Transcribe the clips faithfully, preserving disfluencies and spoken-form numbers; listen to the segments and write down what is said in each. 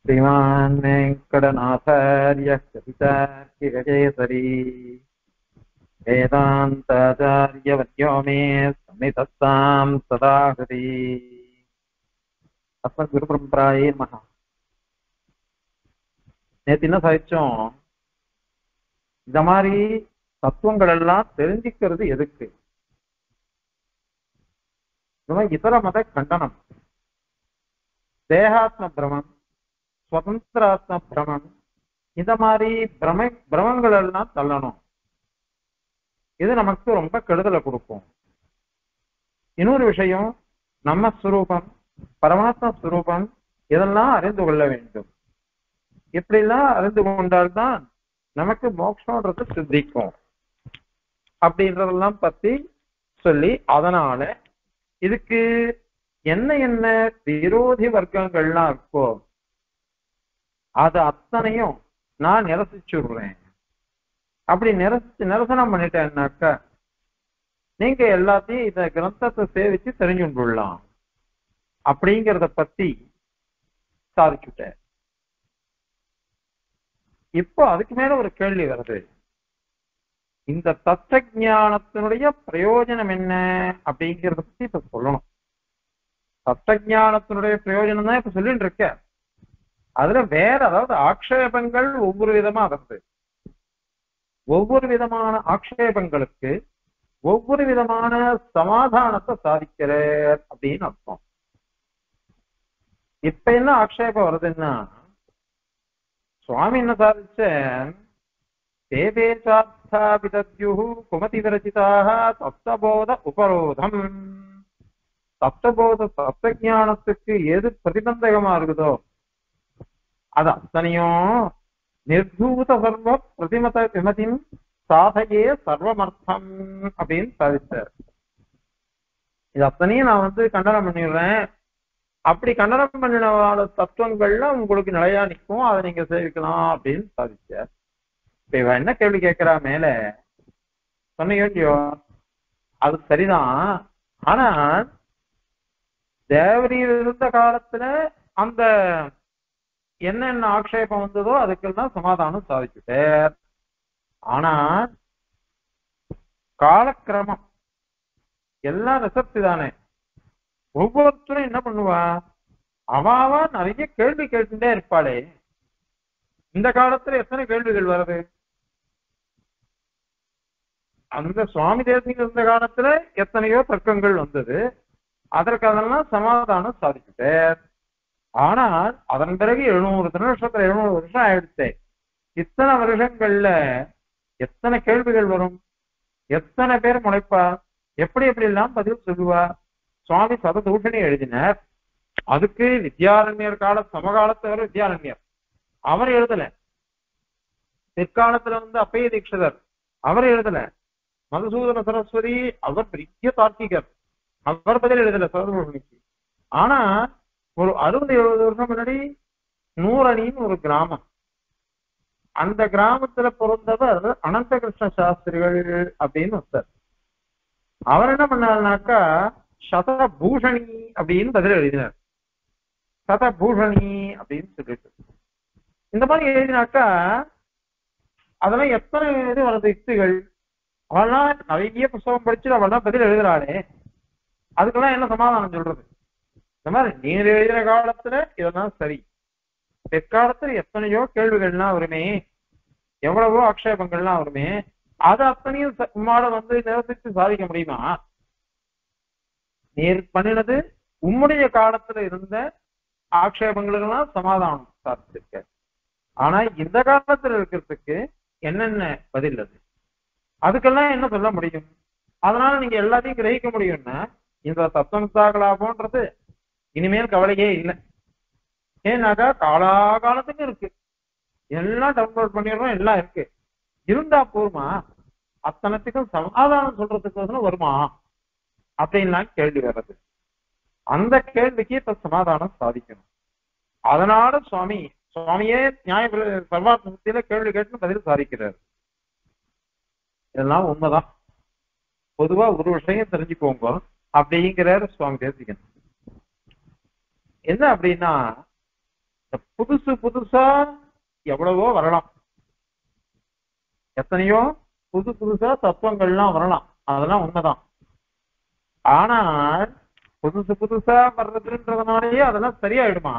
श्रीमान् वेङ्कटनाथार्यः कवितार्किककेसरी वेदान्ताचार्यवर्यो मे सन्निधत्तां सदा हृदि अस्मद्गुरुपरम्परायै नमः. நேத்து என்ன சாதிச்சோம்? இந்த மாதிரி தத்துவங்கள் எல்லாம் தெரிஞ்சுக்கிறது எதுக்கு? இதர மத கண்டனம், தேகாத்ம பிரமம், சுதந்திராத்ம பிரமம், இந்த மாதிரி பிரம பிரமங்கள் எல்லாம் தள்ளணும். இது நமக்கு ரொம்ப கெடுதலை கொடுக்கும். இன்னொரு விஷயம், நம்ம ஸ்வரூபம், பரமாத்ம ஸ்வரூபம், இதெல்லாம் அறிந்து கொள்ள வேண்டும். இப்படிலாம் அறிந்து கொண்டால்தான் நமக்கு மோட்சம்ன்றது சித்திக்கும் அப்படின்றதெல்லாம் பத்தி சொல்லி, அதனால இதுக்கு என்ன என்ன விரோதி வர்க்கங்கள்லாம் இருக்கோ அது அத்தனையும் நான் நிரசிச்சுடுறேன். அப்படி நிரசி நிரசனம் பண்ணிட்டேன்னாக்கா நீங்க எல்லாத்தையும் இந்த கிரந்தத்தை சேவிச்சு தெரிஞ்சுகொள்ளலாம் அப்படிங்கிறத பத்தி சாதிச்சுட்டேன். இப்போ அதுக்கு மேல ஒரு கேள்வி வருது. இந்த தத்துவ ஞானத்தினுடைய பிரயோஜனம் என்ன அப்படிங்கிறத பத்தி இப்ப சொல்லணும். தத்துவ ஞானத்தினுடைய பிரயோஜனம் தான் இப்ப சொல்லிட்டு இருக்க. அதுல வேற அதாவது ஆக்ஷேபங்கள் ஒவ்வொரு விதமா வருது. ஒவ்வொரு விதமான ஆக்ஷேபங்களுக்கு ஒவ்வொரு விதமான சமாதானத்தை சாதிக்கிறார் அப்படின்னு அர்த்தம். இப்ப என்ன ஆக்ஷேபம் வருதுன்னா, சுவாமி என்ன சாதிச்ச, தேவேசார்த்தாபிதத்யு குமதி விரச்சிதாக தத்துவபோத உபரோதம். தத்துவபோத தத்துவஞானத்துக்கு எது பிரதிபந்தகமா இருக்குதோ அது அத்தனையும் நிர்தூத சர்வ பிரதிமத விமதின் சாதையே சர்வமர்த்தம் அப்படின்னு சாதித்தார். இது அத்தனையும் நான் வந்து கண்டனம் பண்ணிடுறேன். அப்படி கண்டனம் பண்ணின தத்துவங்கள்லாம் உங்களுக்கு நிலையா நிற்கும், அதை நீங்க சேவிக்கலாம் அப்படின்னு சாதிச்சார். இப்ப இவ என்ன கேள்வி கேட்கிறா, மேல சொன்னியோ அது சரிதான். ஆனா தேவரீர் இருந்த காலத்துல அந்த என்னென்ன ஆக்ஷேபம் வந்ததோ அதுக்கெல்லாம் சமாதானம் சாதிச்சுட்டார். ஆனா காலக்கிரமம் எல்லாம் ரிசப்தி தானே. ஒவ்வொருத்தரும் என்ன பண்ணுவா, அவாவா நிறைய கேள்வி கேட்டுட்டே இருப்பாளே. இந்த காலத்துல எத்தனை கேள்விகள் வருது? அந்த சுவாமி தேசிங்க இருந்த காலத்துல எத்தனையோ தர்க்கங்கள் வந்தது. அதற்கு அதெல்லாம் சமாதானம் சாதிச்சுட்டார். ஆனால் அதன் பிறகு எழுநூறு வருஷத்துல எழுநூறு வருஷம் ஆயிடுச்சு. இத்தனை வருஷங்கள்ல எத்தனை கேள்விகள் வரும்? எத்தனை பேர் முளைப்பா? எப்படி எப்படி எல்லாம் பதில் சொல்லுவா? சுவாமி சததூஷணி எழுதினார். அதுக்கு வித்யாரண்யர் கால சமகாலத்தவர் வித்யாரண்யர் அவர் எழுதல. பிற்காலத்துல வந்து அப்பைய தீட்சிதர் அவர் எழுதல. மதுசூதன சரஸ்வதி அவர் பெரிய தார்க்கிகர், அவர் பதில் எழுதல சததூஷணிக்கு. ஆனா ஒரு அறுபது எழுபது வருஷம் முன்னாடி நூறணின்னு ஒரு கிராமம், அந்த கிராமத்துல பிறந்தவர் அனந்த கிருஷ்ண சாஸ்திரிகள் அப்படின்னு ஒருத்தர். அவர் என்ன பண்ணாருனாக்கா சதபூஷணி அப்படின்னு பதில் எழுதினார். சதபூஷணி அப்படின்னு சொல்லிட்டு இந்த மாதிரி எழுதினாக்கா அதெல்லாம் எத்தனை இது வருது யுக்திகள். அவெல்லாம் நிறைய புத்தகம் படிச்சுட்டு அவெல்லாம் பதில் எழுதுறாளே, அதுக்கெல்லாம் என்ன சமாதானம் சொல்றது? இந்த மாதிரி நீர் எழுதின காலத்துல இதெல்லாம் சரி, பிற்காலத்துல எத்தனையோ கேள்விகள்லாம் வருமே, எவ்வளவோ ஆக்ஷேபங்கள்லாம் வருமே, அது அத்தனையும் உம்மால வந்து நிரசித்து சாதிக்க முடியுமா? நீர் பண்ணினது உம்முடைய காலத்துல இருந்த ஆக்ஷேபங்களுக்கெல்லாம் சமாதானம் சாதிச்சிருக்க. ஆனா இந்த காலத்துல இருக்கிறதுக்கு என்னென்ன பதில் அது? அதுக்கெல்லாம் என்ன சொல்ல முடியும்? அதனால நீங்க எல்லாத்தையும் கிரகிக்க முடியும்னா இந்த தத்துவத்தாகலாபோன்றது இனிமேல் கவலையே இல்லை. ஏன்னாக்கா காலாகாலத்துக்கு இருக்கு, எல்லாம் டவுன்லோட் பண்ணிடுறோம், எல்லாம் இருக்கு. இருந்தா போருமா? அத்தனத்துக்கும் சமாதானம் சொல்றதுக்கு வருமா அப்படின்லாம் கேள்வி வர்றது. அந்த கேள்விக்கு இப்ப சமாதானம் சாதிக்கணும். அதனால சுவாமி சுவாமியே நியாய சர்வாத்மத்தில கேள்வி கேட்டு பதில் சாதிக்கிறார். இதெல்லாம் உண்மைதான். பொதுவா ஒரு விஷயம் தெரிஞ்சுக்கோங்க அப்படிங்கிறாரு சுவாமி தேசிகன். என்ன அப்படின்னா, புதுசு புதுசா எவ்வளவோ வரலாம், எத்தனையோ புது புதுசா தத்துவங்கள்லாம் வரலாம், அதெல்லாம் உண்மைதான். ஆனால் புதுசு புதுசா வர்றதுன்றதுனாலயே அதெல்லாம் சரியாயிடுமா?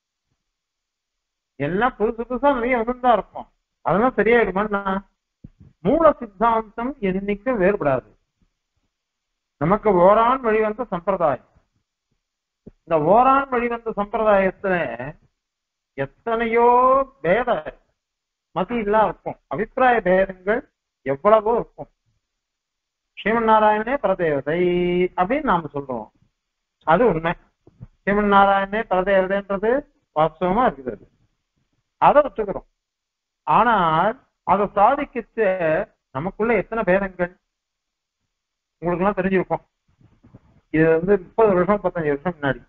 எல்லாம் புதுசு புதுசா நிறைய வந்துதான் இருக்கும், அதெல்லாம் சரியாயிடுமான்னா மூல சித்தாந்தம் என்னைக்கும் வேறுபடாது. நமக்கு ஓரான் வழிவந்த சம்பிரதாயம், இந்த ஓரான் வழிவந்த சம்பிரதாயத்துல எத்தனையோ பேத மதியெல்லாம் இருக்கும், அபிப்பிராய பேதங்கள் எவ்வளவோ இருக்கும். ஸ்ரீமன் நாராயணனே பரதேவதை அப்படின்னு நாம சொல்றோம், அது உண்மை. ஸ்ரீமன் நாராயணனே பரதேவதைன்றது வாஸ்தவமா இருக்குது, அதை ஒத்துக்கிறோம். ஆனால் அதை சாதிக்கிச்ச நமக்குள்ள எத்தனை பேதங்கள் உங்களுக்கு எல்லாம் தெரிஞ்சிருக்கும். இது வந்து முப்பது வருஷம் முப்பத்தஞ்சு வருஷம் முன்னாடி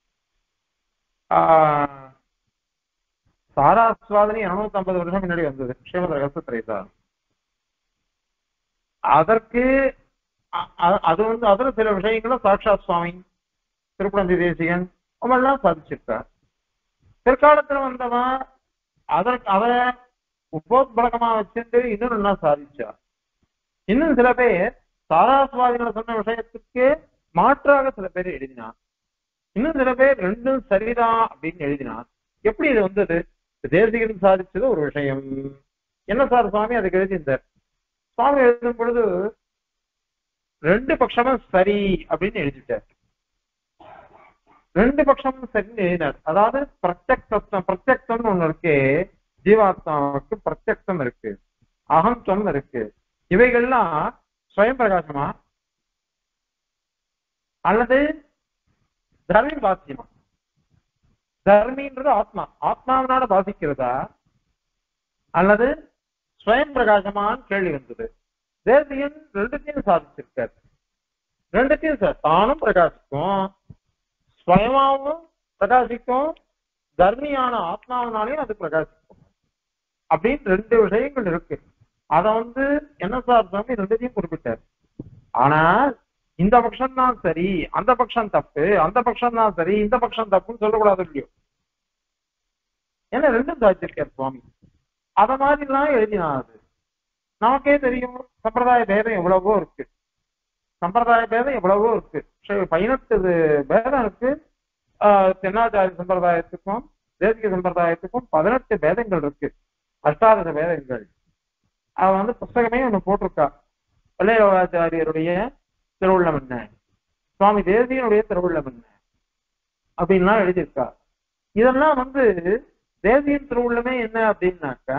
ஆஹ் சாராஸ்வாதனி இருநூத்தி ஐம்பது வருஷம் முன்னாடி வந்தது ஸ்ரீமத் ரகசிய திரைசாரம். அதற்கு அது வந்து அதுல சில விஷயங்கள சாட்சாத் சுவாமி திருப்பணந்தி தேசிகன் அவெல்லாம் சாதிச்சிருக்கார். பிற்காலத்துல வந்தவன் அதற்கு அதை உபோத்பலகமா வச்சுட்டு இன்னும் நல்லா சாதிச்சார். இன்னும் சில பேர் சாராஸ்வாதிகளை சொன்ன விஷயத்துக்கு மாற்றாக சில பேர் எழுதினார். இன்னும் சில பேர் ரெண்டும் சரிதான் அப்படின்னு எழுதினார். எப்படி இது வந்தது? தேசிகன் சாதிச்சது ஒரு விஷயம், என்ன சார் சுவாமி அதுக்கு எழுதியிருந்தார். சுவாமி எழுதும் பொழுது ரெண்டு பட்சமும் சரி அப்படின்னு எழுதிட்டார். ரெண்டு பட்சமும் சரின்னு எழுதினார். அதாவது பிரத்யக்தம் பிரத்யக்தம்னு ஒண்ணு இருக்கு, ஜீவாத்மாவுக்கு பிரத்யக்தம் இருக்கு, அகம்தம் இருக்கு. இவைகள்லாம் ஸ்வயம் பிரகாசமா அல்லது தர்மி பாசியமா? தர்மின்றது ஆத்மா, ஆத்மாவனால பாசிக்கிறதா அல்லது ஸ்வயம் பிரகாசமான்னு கேள்வி வந்தது. தேசிகன் ரெண்டுத்தையும் சாதிச்சிருக்காரு. ரெண்டுத்தையும் சார் தானும் பிரகாசிக்கும், ஸ்வயமாவும் பிரகாசிக்கும், தர்மியான ஆத்மாவனாலையும் அது பிரகாசிக்கும் அப்படின்னு ரெண்டு விஷயங்கள் இருக்கு. அத வந்து என்ன சார் சுவாமி ரெண்டுத்தையும் குறிப்பிட்டார். ஆனால் இந்த பட்சம் தான் சரி, அந்த பட்சம் தப்பு, அந்த பட்சம் தான் சரி, இந்த பட்சம் தப்புன்னு சொல்லக்கூடாது இல்லையோ. ஏன்னா ரெண்டும் சாதிச்சிருக்கார் சுவாமி. அத மாதிரி எல்லாம் எழுதினாது. நமக்கே தெரியும் சம்பிரதாய பேதம் எவ்வளவோ இருக்கு, சம்பிரதாய பேதம் எவ்வளவோ இருக்கு. பதினெட்டு பேதம் இருக்கு. ஆஹ் தென்னாச்சாரிய சம்பிரதாயத்துக்கும் தேசிக சம்பிரதாயத்துக்கும் பதினெட்டு பேதங்கள் இருக்கு, அஷ்டாதச பேதங்கள். அவ வந்து புஸ்தகமே ஒண்ணு போட்டிருக்கா, பள்ளையாச்சாரியருடைய திருவுள்ளம் என்ன, சுவாமி தேசிகனுடைய திருவுள்ளம் என்ன அப்படின்லாம் எழுதியிருக்கா. இதெல்லாம் வந்து தேசியின் திருவுள்ளமே என்ன அப்படின்னாக்கா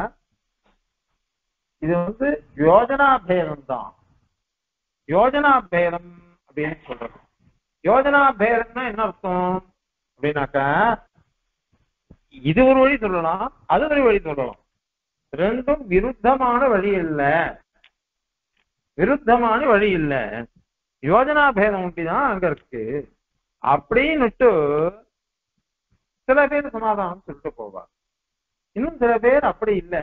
இது வந்து யோஜனா பேதம் தான். யோஜனா பேதம் அப்படின்னு சொல்றது. யோஜனா பேதம்னா என்ன அர்த்தம் அப்படின்னாக்கா இது ஒரு வழி சொல்லலாம், அது ஒரு வழி சொல்லலாம். ரெண்டும் விருத்தமான வழி இல்லை, விருத்தமான வழி இல்லை, யோஜனா பேதம் ஒட்டிதான் அங்க இருக்கு அப்படின்னுட்டு சில பேர் சமாதானம் சொல்லிட்டு போவார். இன்னும் சில பேர் அப்படி இல்லை,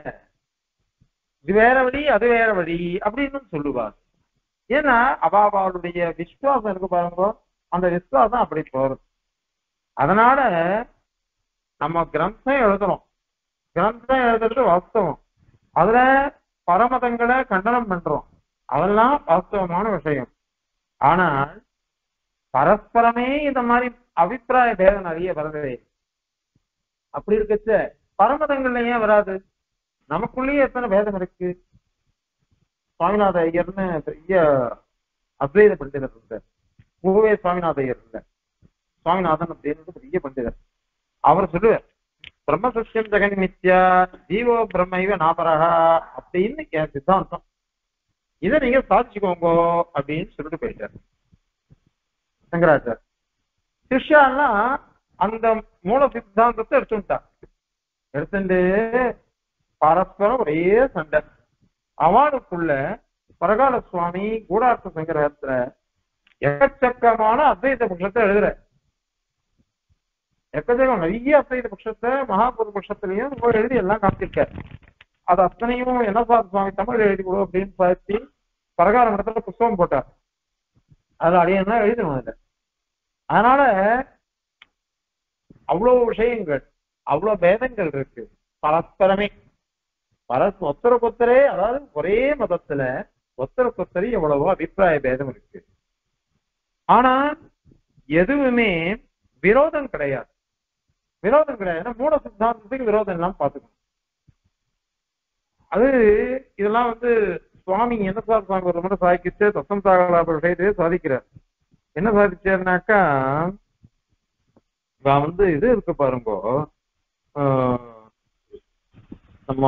இது வேற வழி அது வேற வழி அப்படின்னு சொல்லுவார். ஏன்னா அவளுடைய விசுவாசம் இருக்கு பாருங்க, அந்த விசுவாசம் அப்படி போறது. அதனால நம்ம கிரந்தம் எழுதுறோம், கிரந்தம் எழுதுறது வாஸ்தவம், அதுல பரமதங்களை கண்டனம் பண்றோம், அதெல்லாம் வாஸ்தவமான விஷயம். ஆனால் பரஸ்பரமே இந்த மாதிரி அபிப்பிராய பேதம் நிறைய வருது. அப்படி இருக்கச்ச பரமதங்கள்ல ஏன் வராது? நமக்குள்ளேயே எத்தனை பேதம் இருக்கு. சுவாமிநாத ஐயர்னு பெரிய அத்வைத பண்டிதர் இருந்தார், பூவே சுவாமிநாத ஐயர் இல்ல, சுவாமிநாதன் அப்படின்னு பெரிய பண்டிதர். அவர் சொல்லுவார் பிரம்ம சத்தியம் ஜெகன் மித்யா ஜீவோ பிரம்மைவ நாபரகா அப்படின்னு என் சித்தாந்தம், இதை நீங்க சாதிச்சுக்கோங்க அப்படின்னு சொல்லிட்டு போயிட்டார் சங்கராச்சார். சிஷ்யாலாம் அந்த மூல சித்தாந்தத்தை எடுத்துட்டா, எடுத்துட்டு பரஸ்பரம் ஒரே சண்டை. அவனுக்குள்ள பரகால சுவாமி கூடார்த்த சங்கரத்துல எக்கச்சக்கமான அத்வைத பட்சத்தை எழுதுற, எக்கச்சக்கம் நிறைய அத்வைத பட்சத்தை மகாபூர் பட்சத்திலையும் எழுதி எல்லாம் காமிச்சிருக்காரு. அது அத்தனையும் என்ன சார் சுவாமி தமிழ் எழுதி கொடு அப்படின்னு பார்த்து பரகால இடத்துல புத்தகம் போட்டார். அதுல அடையெல்லாம் எழுதணும் அதுல. அதனால அவ்வளவு விஷயங்கள் அவ்வளவு பேதங்கள் இருக்கு பரஸ்பரமே. பரஸ் ஒத்தருக்கொத்தரே, அதாவது ஒரே மதத்துல ஒத்தருக்கொத்தரி எவ்வளவோ அபிப்பிராய பேதம் இருக்கு. ஆனா எதுவுமே விரோதம் கிடையாது. விரோதம் கிடையாது. மூட சித்தாந்தத்துக்கு விரோதம் எல்லாம் பார்த்துக்கணும். அது இதெல்லாம் வந்து சுவாமி என்ன சார் சுவாமி ஒரு முறை சாதிக்கிச்சு தத்தம் சாகலா விஷயத்தையே சாதிக்கிறார். என்ன சாதிச்சாருனாக்கா, வந்து இது இருக்கு பாருங்கோ, நம்ம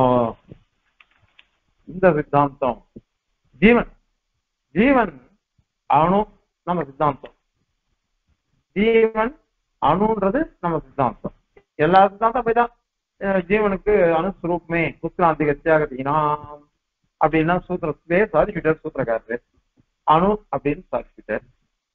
இந்த சித்தாந்தம் ஜீவன் ஜீவன் அணு நம்ம சித்தாந்தம், ஜீவன் அணுன்றது நம்ம சித்தாந்தம். எல்லா சித்தாந்தம் போய்தான் ஜீவனுக்கு அணுஸ்வரூபமே உத்கிராந்தி கத்தியாகத்தீனாம் அப்படின்னா சூத்திரத்திலே சாதிக்கிட்டார் சூத்திரக்காரரு. அணு அப்படின்னு சாதிக்கிட்டார்.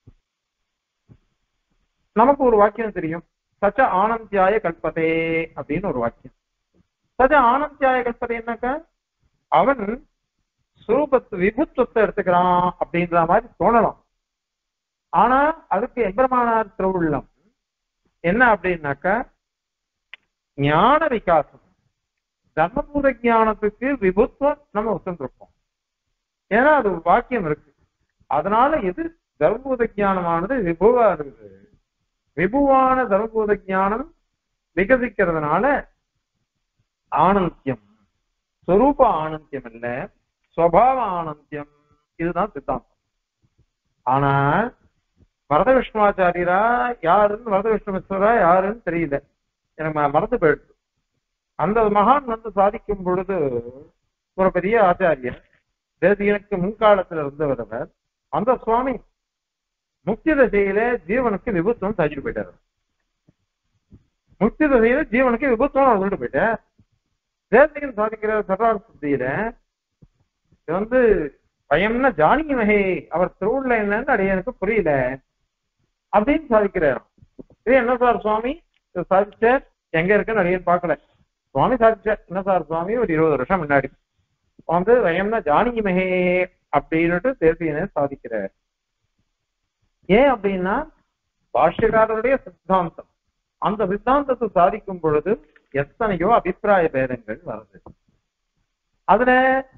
நமக்கு ஒரு வாக்கியம் தெரியும், சச்ச ஆனந்தியாய கல்பதே அப்படின்னு ஒரு வாக்கியம். சச்ச ஆனந்தியாய கல்பதே என்னக்கா, அவன் சுரூபத்து விபுத்துவத்தை எடுத்துக்கிறான் அப்படின்ற மாதிரி தோணலாம். ஆனா அதுக்கு எம்பெருமானார் திருவுள்ளம் என்ன அப்படின்னாக்கா, ஞான விகாசம் தர்மபூத ஞானத்துக்கு விபுத்துவம் நம்ம ஒத்துருப்போம். ஏன்னா அது வாக்கியம் இருக்கு. அதனால எது தர்மபூத ஞானமானது விபுவா இருக்குது. விபுவான தர்மபூத ஞானம் விகசிக்கிறதுனால ஆனந்தியம், சொரூப ஆனந்தியம் இல்ல, சுவாவ ஆனந்தியம், இதுதான் சித்தாந்தம். ஆனா வரத விஷ்ணுவாச்சாரியரா யாருன்னு, வரத விஷ்ணு மிஸ்ரரா யாருன்னு தெரியல, எனக்கு மறந்து போயிடுச்சு. அந்த மகான் வந்து சாதிக்கும் பொழுது ஒரு பெரிய ஆச்சாரியர் தேசிகனுக்கு முன்காலத்துல இருந்தவர், அந்த சுவாமி முக்தி தசையில ஜீவனுக்கு விபுத்துவம் சாதிச்சுட்டு போயிட்டாரு. முக்தி தசையில ஜீவனுக்கு விபுத்துவம் சொல்லிட்டு போயிட்டார். தேசிகன் சாதிக்கிற சர்வார் சுத்தியில வந்து பயம்னா ஜானகி மகே அவர் திருவுள்ள என்னன்னு அடையனுக்கு புரியல அப்படின்னு சாதிக்கிறார். இது என்ன சார் சுவாமி சாதிச்சார், எங்க இருக்குன்னு அடியன்னு பார்க்கல. சுவாமி சாதிச்சார் என்ன சார் சுவாமி, ஒரு இருபது வருஷம் முன்னாடி வந்து பயம்னா ஜானகி மகே அப்படின்னுட்டு தேசிகனை சாதிக்கிறார். ஏன் அப்படின்னா பாஷ்யக்காரருடைய சித்தாந்தம், அந்த சித்தாந்தத்தை சாதிக்கும் பொழுது எத்தனையோ அபிப்பிராய பேதங்கள் வருது. அதுல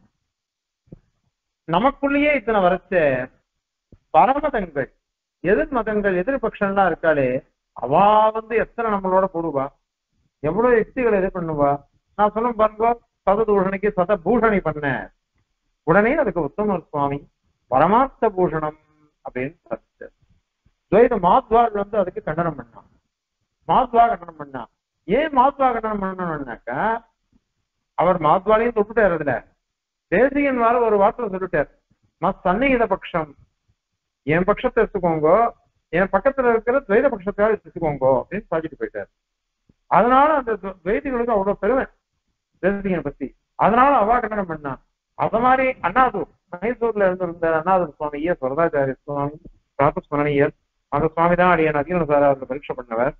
நமக்குள்ளேயே இத்தனை வரைச்ச பரமதங்கள், எதிர் மதங்கள், எதிர்பட்சம்லாம் இருக்காளே, அவா வந்து எத்தனை நம்மளோட போடுவா, எவ்வளவு யுக்திகளை எது பண்ணுவா. நான் சொன்ன பாருங்க, சததூஷணிக்கு சத பூஷணி பண்ண உடனே அதுக்கு உத்தமர் சுவாமி பரமார்த்த பூஷணம் அப்படின்னு சாதிச்சார். துவைத மாத்வாள் வந்து அதுக்கு கண்டனம் பண்ணான். மாத்வா கண்டனம் பண்ணா. ஏன் மாத்வா கண்டனம் பண்ணணும்னாக்கா, அவர் மாத்வாலையும் தொட்டுட்டார். அதுல தேசிகன் வார ஒரு வார்த்தை சொல்லிட்டார், மத் சந்நிகித பட்சம், என் பட்சத்தை எடுத்துக்கோங்க, என் பக்கத்துல இருக்கிற துவைத பட்சத்தையாவது எடுத்துக்கோங்க அப்படின்னு சாதிட்டு போயிட்டார். அதனால அந்த துவைதிகளுக்கு அவ்வளவு பெருமை தேசிகனை பத்தி. அதனால அவா கண்டனம் பண்ணா. அத மாதிரி அண்ணாதூர், மைசூர்ல இருந்திருந்த அண்ணாதூர் சுவாமி ஈ வரதாச்சாரிய சுவாமி பிராத்தஸ்மரணியர், அந்த சுவாமி தான் அடியன் அதிகன சாராவில் பரீட்சை பண்ணவர்.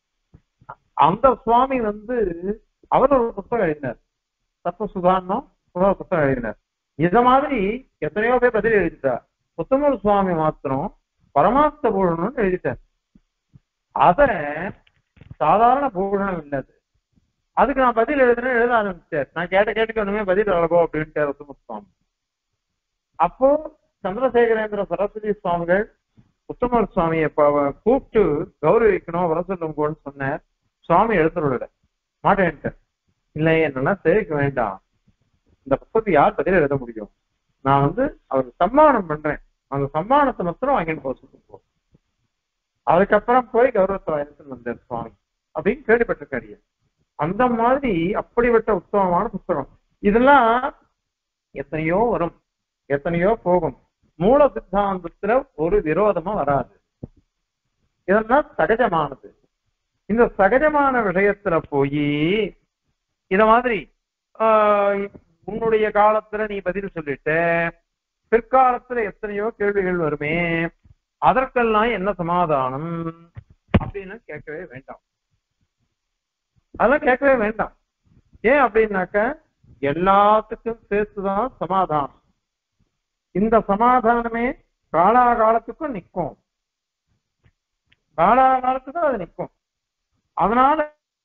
அந்த சுவாமி வந்து அவர் ஒரு புத்தகம் எழுதினார், தத்துவ சுதாரணம் புத்தகம் எழுதினார். இத மாதிரி எத்தனையோ பேர் பதில் எழுதிட்டார். உத்தமர் சுவாமி மாத்திரம் பரமார்த்த பூஷணம் எழுதிட்டார். அத சாதாரண பூஷணம் இல்லது. அதுக்கு நான் பதில் எழுதுனேன், எழுத ஆரம்பிச்சார். நான் கேட்ட கேட்டுக்கு ஒண்ணுமே பதில் அழகோ அப்படின்ட்டு உத்தமர் சுவாமி. அப்போ சந்திரசேகரேந்திர சரஸ்வதி சுவாமிகள் உத்தமர் சுவாமியை கூப்பிட்டு கௌரவிக்கணும், வர சொல்லுங்கன்னு சொன்னார். சுவாமி எழுத்துருட மாட்டேன்ட்டு, இல்லை என்னன்னா தெரிவிக்க வேண்டாம், இந்த புத்தகத்தை யார் பதில் எழுத முடியும், நான் வந்து அவருக்கு சம்மானம் பண்றேன், அந்த சம்மானத்தை மாத்திரம் வாங்கிட்டு போக சொல்லுங்க. அதுக்கப்புறம் போய் கௌரவத்தை வாங்கிட்டு வந்தார் சுவாமி அப்படின்னு கேள்விப்பட்டிருக்காரு. அந்த மாதிரி அப்படிப்பட்ட உத்தமமான புத்தகம். இதெல்லாம் எத்தனையோ வரும், எத்தனையோ போகும். மூல சித்தாந்தத்துல ஒரு விரோதமும் வராது. இதெல்லாம் சகஜமானது. இந்த சகஜமான விஷயத்துல போய் இத மாதிரி ஆஹ் உன்னுடைய காலத்துல நீ பதில் சொல்லிட்ட, பிற்காலத்துல எத்தனையோ கேள்விகள் வருமே, அதற்கெல்லாம் என்ன சமாதானம் அப்படின்னு கேட்கவே வேண்டாம். அதெல்லாம் கேட்கவே வேண்டாம். ஏன் அப்படின்னாக்க எல்லாத்துக்கும் சேர்த்துதான் சமாதானம். இந்த சமாதானமே காலாகாலத்துக்கும் நிற்கும், காலாகாலத்துக்கும் அது நிற்கும். அதனால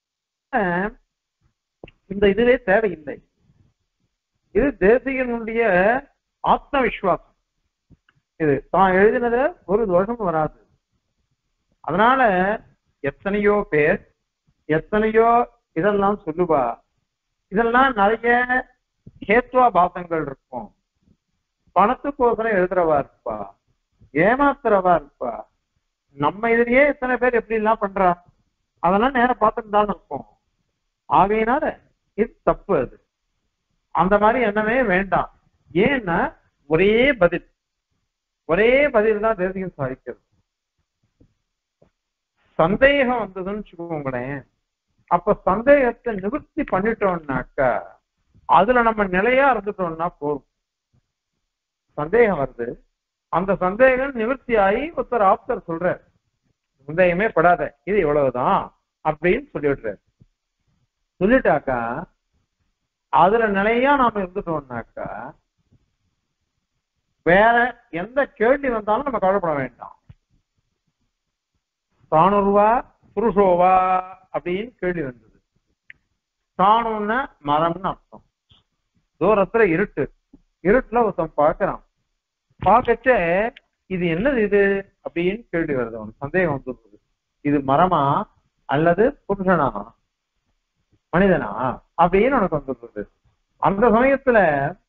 இந்த இதுவே தேவையில்லை. இது தேசிகனுடைய ஆத்ம விசுவாசம். இது தான் எழுதினத ஒரு தோஷமும் வராது. அதனால எத்தனையோ பேர் எத்தனையோ இதெல்லாம் சொல்லுவா. இதெல்லாம் நிறைய கேத்வாபாசங்கள் இருக்கும். பணத்துக்கோசரம் எழுதுறவா இருப்பா, ஏமாத்துறவா இருப்பா. நம்ம இதுலயே எத்தனை பேர் எப்படி எல்லாம் பண்றா, அதெல்லாம் நேரம் பார்த்துட்டு தான் இருக்கும். ஆகையினால இது தப்பு. அது அந்த மாதிரி எண்ணமே வேண்டாம். ஏன்னா ஒரே பதில் ஒரே பதில் தான் தேசியம் சாதிக்கிறது. சந்தேகம் வந்ததுன்னு வச்சுக்கோங்களேன், அப்ப சந்தேகத்தை நிவர்த்தி பண்ணிட்டோம்னாக்கா அதுல நம்ம நிலையா இருந்துட்டோம்னா போதும். சந்தேகம் வருது, அந்த சந்தேகம் நிவர்த்தி ஆகி ஒருத்தர் ஆப்தர் சொல்ற சந்தேகமே படாத, இது இவ்வளவுதான் அப்படின்னு சொல்லிவிடுறாரு. சொல்லிட்டாக்கா அதுல நிலையா நாம இருந்துட்டோம்னாக்கா வேற எந்த கேள்வி வந்தாலும் நம்ம கவலைப்பட வேண்டாம். தானுருவா புருஷோவா அப்படின்னு கேள்வி வந்தது. தானுன்னா மரம்னு அர்த்தம். தூரத்துல இருட்டு, இருட்டுல ஒருத்தன் பார்க்கிறான். பார்க்கச்ச இது என்னது இது அப்படின்னு கேள்வி வருது. அவன் சந்தேகம் வந்துருக்குது, இது மரமா அல்லது புருஷனா மனிதனா அப்படின்னு உனக்கு வந்துருக்குது. அந்த சமயத்துல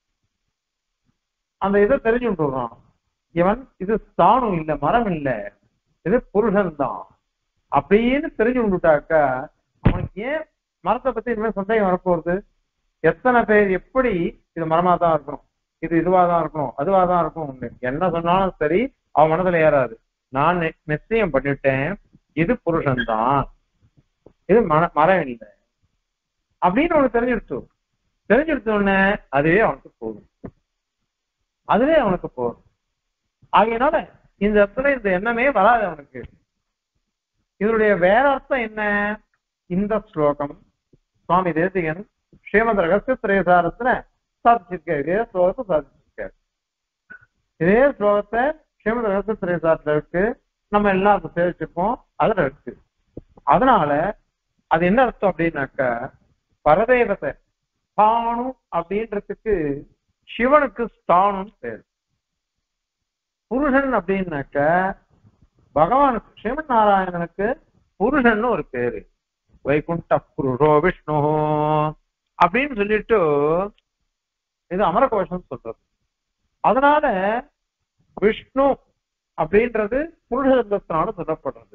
அந்த இதை தெரிஞ்சு விட்டுறான் இவன், இது தானும் இல்லை மரம் இல்லை, இது புருஷன் தான் அப்படின்னு தெரிஞ்சு விட்டுட்டாக்கா அவனுக்கு ஏன் மரத்தை பத்தி இனிமேல் சந்தேகம் வரப்போறது? எத்தனை பேர் எப்படி இது மரமா தான் இருக்கணும், இது இதுவாதான் இருக்கணும், அதுவாதான் இருக்கும், என்ன சொன்னாலும் சரி அவன் மனதுல ஏறாது. நான் நிச்சயம் பண்ணிட்டேன் இது புருஷன் தான், இது மர மரம் இல்லை அப்படின்னு அவனுக்கு தெரிஞ்சிடுச்சு. தெரிஞ்சிடுச்சோடனே அதுவே அவனுக்கு போதும், அதுவே அவனுக்கு போதும். ஆகையினால இந்த இடத்துல இந்த எண்ணமே வராது அவனுக்கு. இதனுடைய வேற அர்த்தம் என்ன? இந்த ஸ்லோகம் சுவாமி தேசிகன் ஸ்ரீமத் ரகசிய திரேசாரத்துல சாதிச்சிருக்காரு. இதே ஸ்லோகத்தை சாதிச்சிருக்காரு. இதே ஸ்லோகத்தை ஸ்ரீமத் ரகசிய திரேசாரத்துல இருக்கு, நம்ம எல்லாம் அதை சேவிச்சிருப்போம், அதுல இருக்கு. அதனால அது என்ன அர்த்தம் அப்படின்னாக்கா, பரதேவத்தை ஸ்தானு அப்படின்றதுக்கு சிவனுக்கு ஸ்தானுன்னு பேரு. புருஷன் அப்படின்னாக்க பகவானுக்கு ஸ்ரீமன் நாராயணனுக்கு புருஷன் ஒரு பேரு. வைகுண்ட புருஷோ விஷ்ணு அப்படின்னு சொல்லிட்டு இது அமரகோஷம் சொல்றது. அதனால விஷ்ணு அப்படின்றது புருஷத்தினால சொல்லப்படுறது.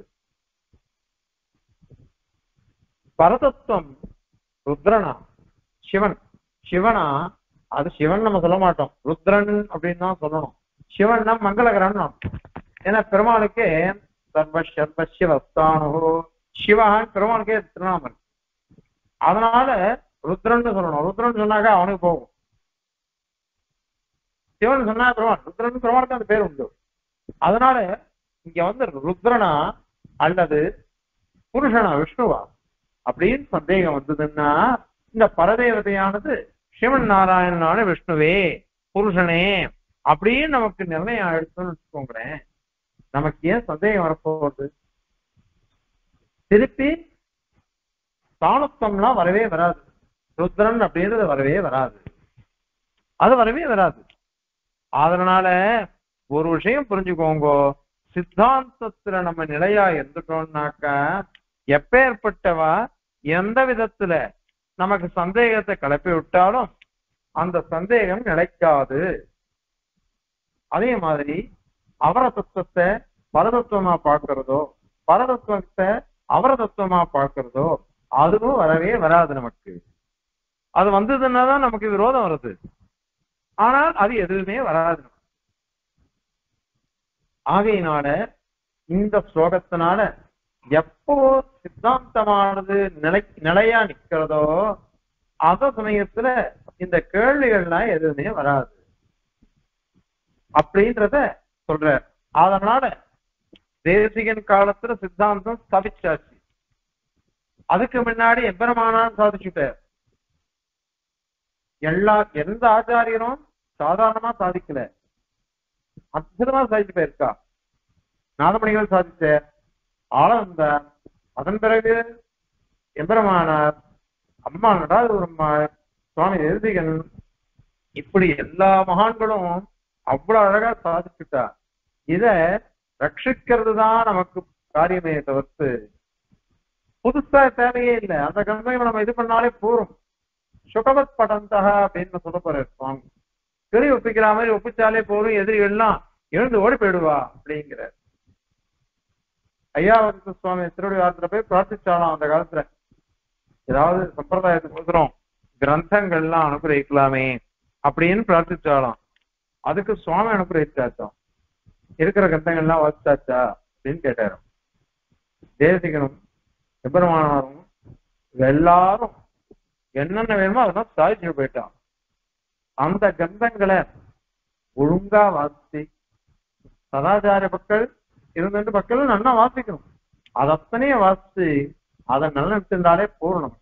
பரதத்துவம் ருத்ரனா சிவன், சிவனா அது சிவன் நம்ம சொல்ல மாட்டோம், ருத்ரன் அப்படின்னு தான் சொல்லணும். சிவன்னா மங்களகரன். ஏன்னா பெருமாளுக்கே சர்வ சர்வ சிவஸ்தானோ சிவன் பெருமாளுக்கே திருநாமன். அதனால ருத்ரன் சொல்லணும். ருத்ரன் சொன்னாக்க அவனுக்கு போகும். சிவன் சொன்னா பெருமாள், ருத்ரன் பெருமாளுக்கு அந்த பேர் உண்டு. அதனால இங்க வந்து ருத்ரனா அல்லது புருஷனா விஷ்ணுவா அப்படின்னு சந்தேகம் வந்ததுன்னா இந்த பரதேவதையானது சிவன் நாராயணனான விஷ்ணுவே புருஷனே அப்படின்னு நமக்கு நிர்ணயம் ஆயிடுச்சுன்னு வச்சுக்கோங்களேன், நமக்கு ஏன் சந்தேகம் வரப்போகுது? திருப்பி தானுத்தம்லாம் வரவே வராது. ருத்ரன் அப்படின்றது வரவே வராது, அது வரவே வராது. அதனால ஒரு விஷயம் புரிஞ்சுக்கோங்க, சித்தாந்தத்துல நம்ம நிலையா இருந்துட்டோம்னாக்கா எப்பேற்பட்டவா எந்த விதத்துல நமக்கு சந்தேகத்தை கிளப்பி விட்டாலும் அந்த சந்தேகம் நிலைக்காது. அதே மாதிரி அவர தத்துவத்தை பரதத்துவமா பார்க்கிறதோ பரதத்துவத்தை அவர தத்துவமா பார்க்கிறதோ அதுவும் வரவே வராது நமக்கு. அது வந்ததுன்னா தான் நமக்கு விரோதம் வருது. ஆனால் அது எதுவுமே வராது. ஆகையினால இந்த ஸ்லோகத்தினால எப்போ சித்தாந்தமானது நிலை நிலையா நிக்கிறதோ அத சமயத்துல இந்த கேள்விகள்லாம் எதுவுமே வராது அப்படின்றத சொல்ற. அதனால தேசிகன் காலத்துல சித்தாந்தம் ஸ்தாபிச்சாச்சு. அதுக்கு முன்னாடி எம்பெருமானார் சாதிச்சுட்டார். எல்லா எந்த ஆச்சாரியரும் சாதாரணமா சாதிக்கல, அற்புதமா சாதிச்சு போயிருக்கா. நாதமணிகள் சாதிச்ச ஆள வந்தார். அதன் பிறகு எம்பெருமானார், அம்மா நடாதூரம்மாள், சுவாமி தேசிகன், இப்படி எல்லா மகான்களும் அவ்வளவு அழகா சாதிச்சுட்டா. இத ரட்சிக்கிறது தான் நமக்கு காரியமே தவிர்த்து புதுசா தேவையே இல்லை. அந்த கண்மையை நம்ம இது பண்ணாலே போறோம். சுகவத் படந்தக அப்படின்னு சொல்ல போறாரு சுவாமி. கிளி ஒப்பிக்கிற மாதிரி ஒப்பிச்சாலே போதும், எதிரிகள்லாம் எழுந்து ஓடி போயிடுவா அப்படிங்கிற. ஐயாவது சுவாமி திருவடி வாரத்துல போய் பிரார்த்திச்சாலாம் அந்த காலத்துல, ஏதாவது சம்பிரதாயத்துக்கு ஒதுறோம் கிரந்தங்கள்லாம் அனுகிரகிக்கலாமே அப்படின்னு பிரார்த்திச்சாலாம். அதுக்கு சுவாமி அனுகிரகிச்சாச்சோம். இருக்கிற கிரந்தங்கள்லாம் வாசிச்சாச்சா அப்படின்னு கேட்டாரு. தேசிகனும் எம்பெருமானாரும் எல்லாரும் என்னென்ன வேணுமோ அதெல்லாம் சாதிச்சுட்டு போயிட்டான். அந்த கிரந்தங்களை ஒழுங்கா வாசிச்சு, சதாச்சார மக்கள் இருந்த மக்கள் நல்லா வாசிக்கணும். அது அத்தனையும் வாசிச்சு அதை நல்லா இருந்தாலே பூர்ணம்.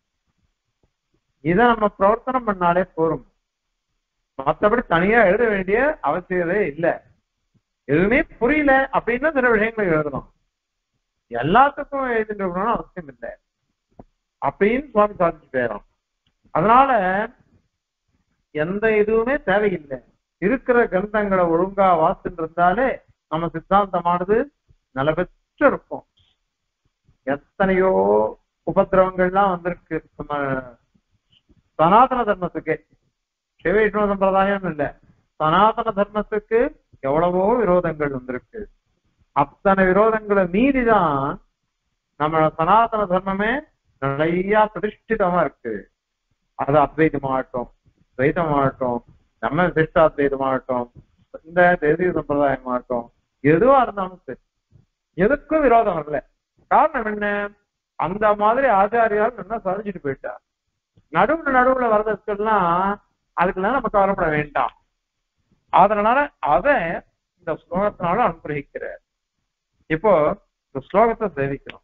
இதை நம்ம பிரவர்த்தனம் பண்ணாலே போரும். மற்றபடி தனியா எழுத வேண்டிய அவசியமே இல்லை. எதுவுமே புரியல அப்படின்னா சில விஷயங்களை எழுதணும். எல்லாத்துக்கும் எழுதிட்டு அவசியம் இல்லை அப்படின்னு சுவாமி சாதிச்சு போயிடும். அதனால எந்த இதுவுமே தேவையில்லை. இருக்கிற கிரந்தங்களை ஒழுங்கா வாசிட்டு இருந்தாலே நம்ம சித்தாந்தமானது நலபெற்று இருக்கும். எத்தனையோ உபதிரவங்கள்லாம் வந்திருக்கு நம்ம சனாதன தர்மத்துக்கு. சிவ வைஷ்ணவ சம்பிரதாயம் இல்லை, சனாதன தர்மத்துக்கு எவ்வளவோ விரோதங்கள் வந்திருக்கு. அத்தனை விரோதங்களை மீறிதான் நம்ம சனாதன தர்மமே நிறைய பிரதிஷ்டிதமா இருக்கு. அது அத்வைதமாகட்டும், துவைதமாகட்டும், நம்ம சிஷ்டாத்வைதமாகட்டும், இந்த தேசிய சம்பிரதாயமாகட்டும், எதுவா இருந்தாலும் சரி, எதுக்கும் விரோதம் வரல. காரணம் என்ன? அந்த மாதிரி ஆச்சாரியால் நல்லா சாதிச்சுட்டு போயிட்டா. நடுவுல நடுவுல வர்றதுக்கெல்லாம் அதுக்கெல்லாம் நம்ம கவலைப்பட வேண்டாம். அதனால அதை இந்த ஸ்லோகத்தினால அனுகிரகிக்கிறார். இப்போ இந்த ஸ்லோகத்தை சேவிக்கிறோம்.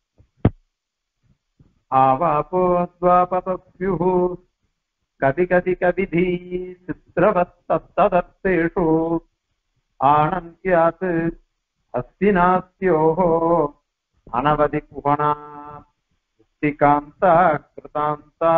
ஆவாபோத்வாபத்யு கதி கதி கவிதி சித்ரவத்ததர்த்தேஷு ஆனந்த்யாத் அஸ்தினாஸ்யோஹோ அனவதி குஹனா உத்திகாந்தா கிருதாந்தா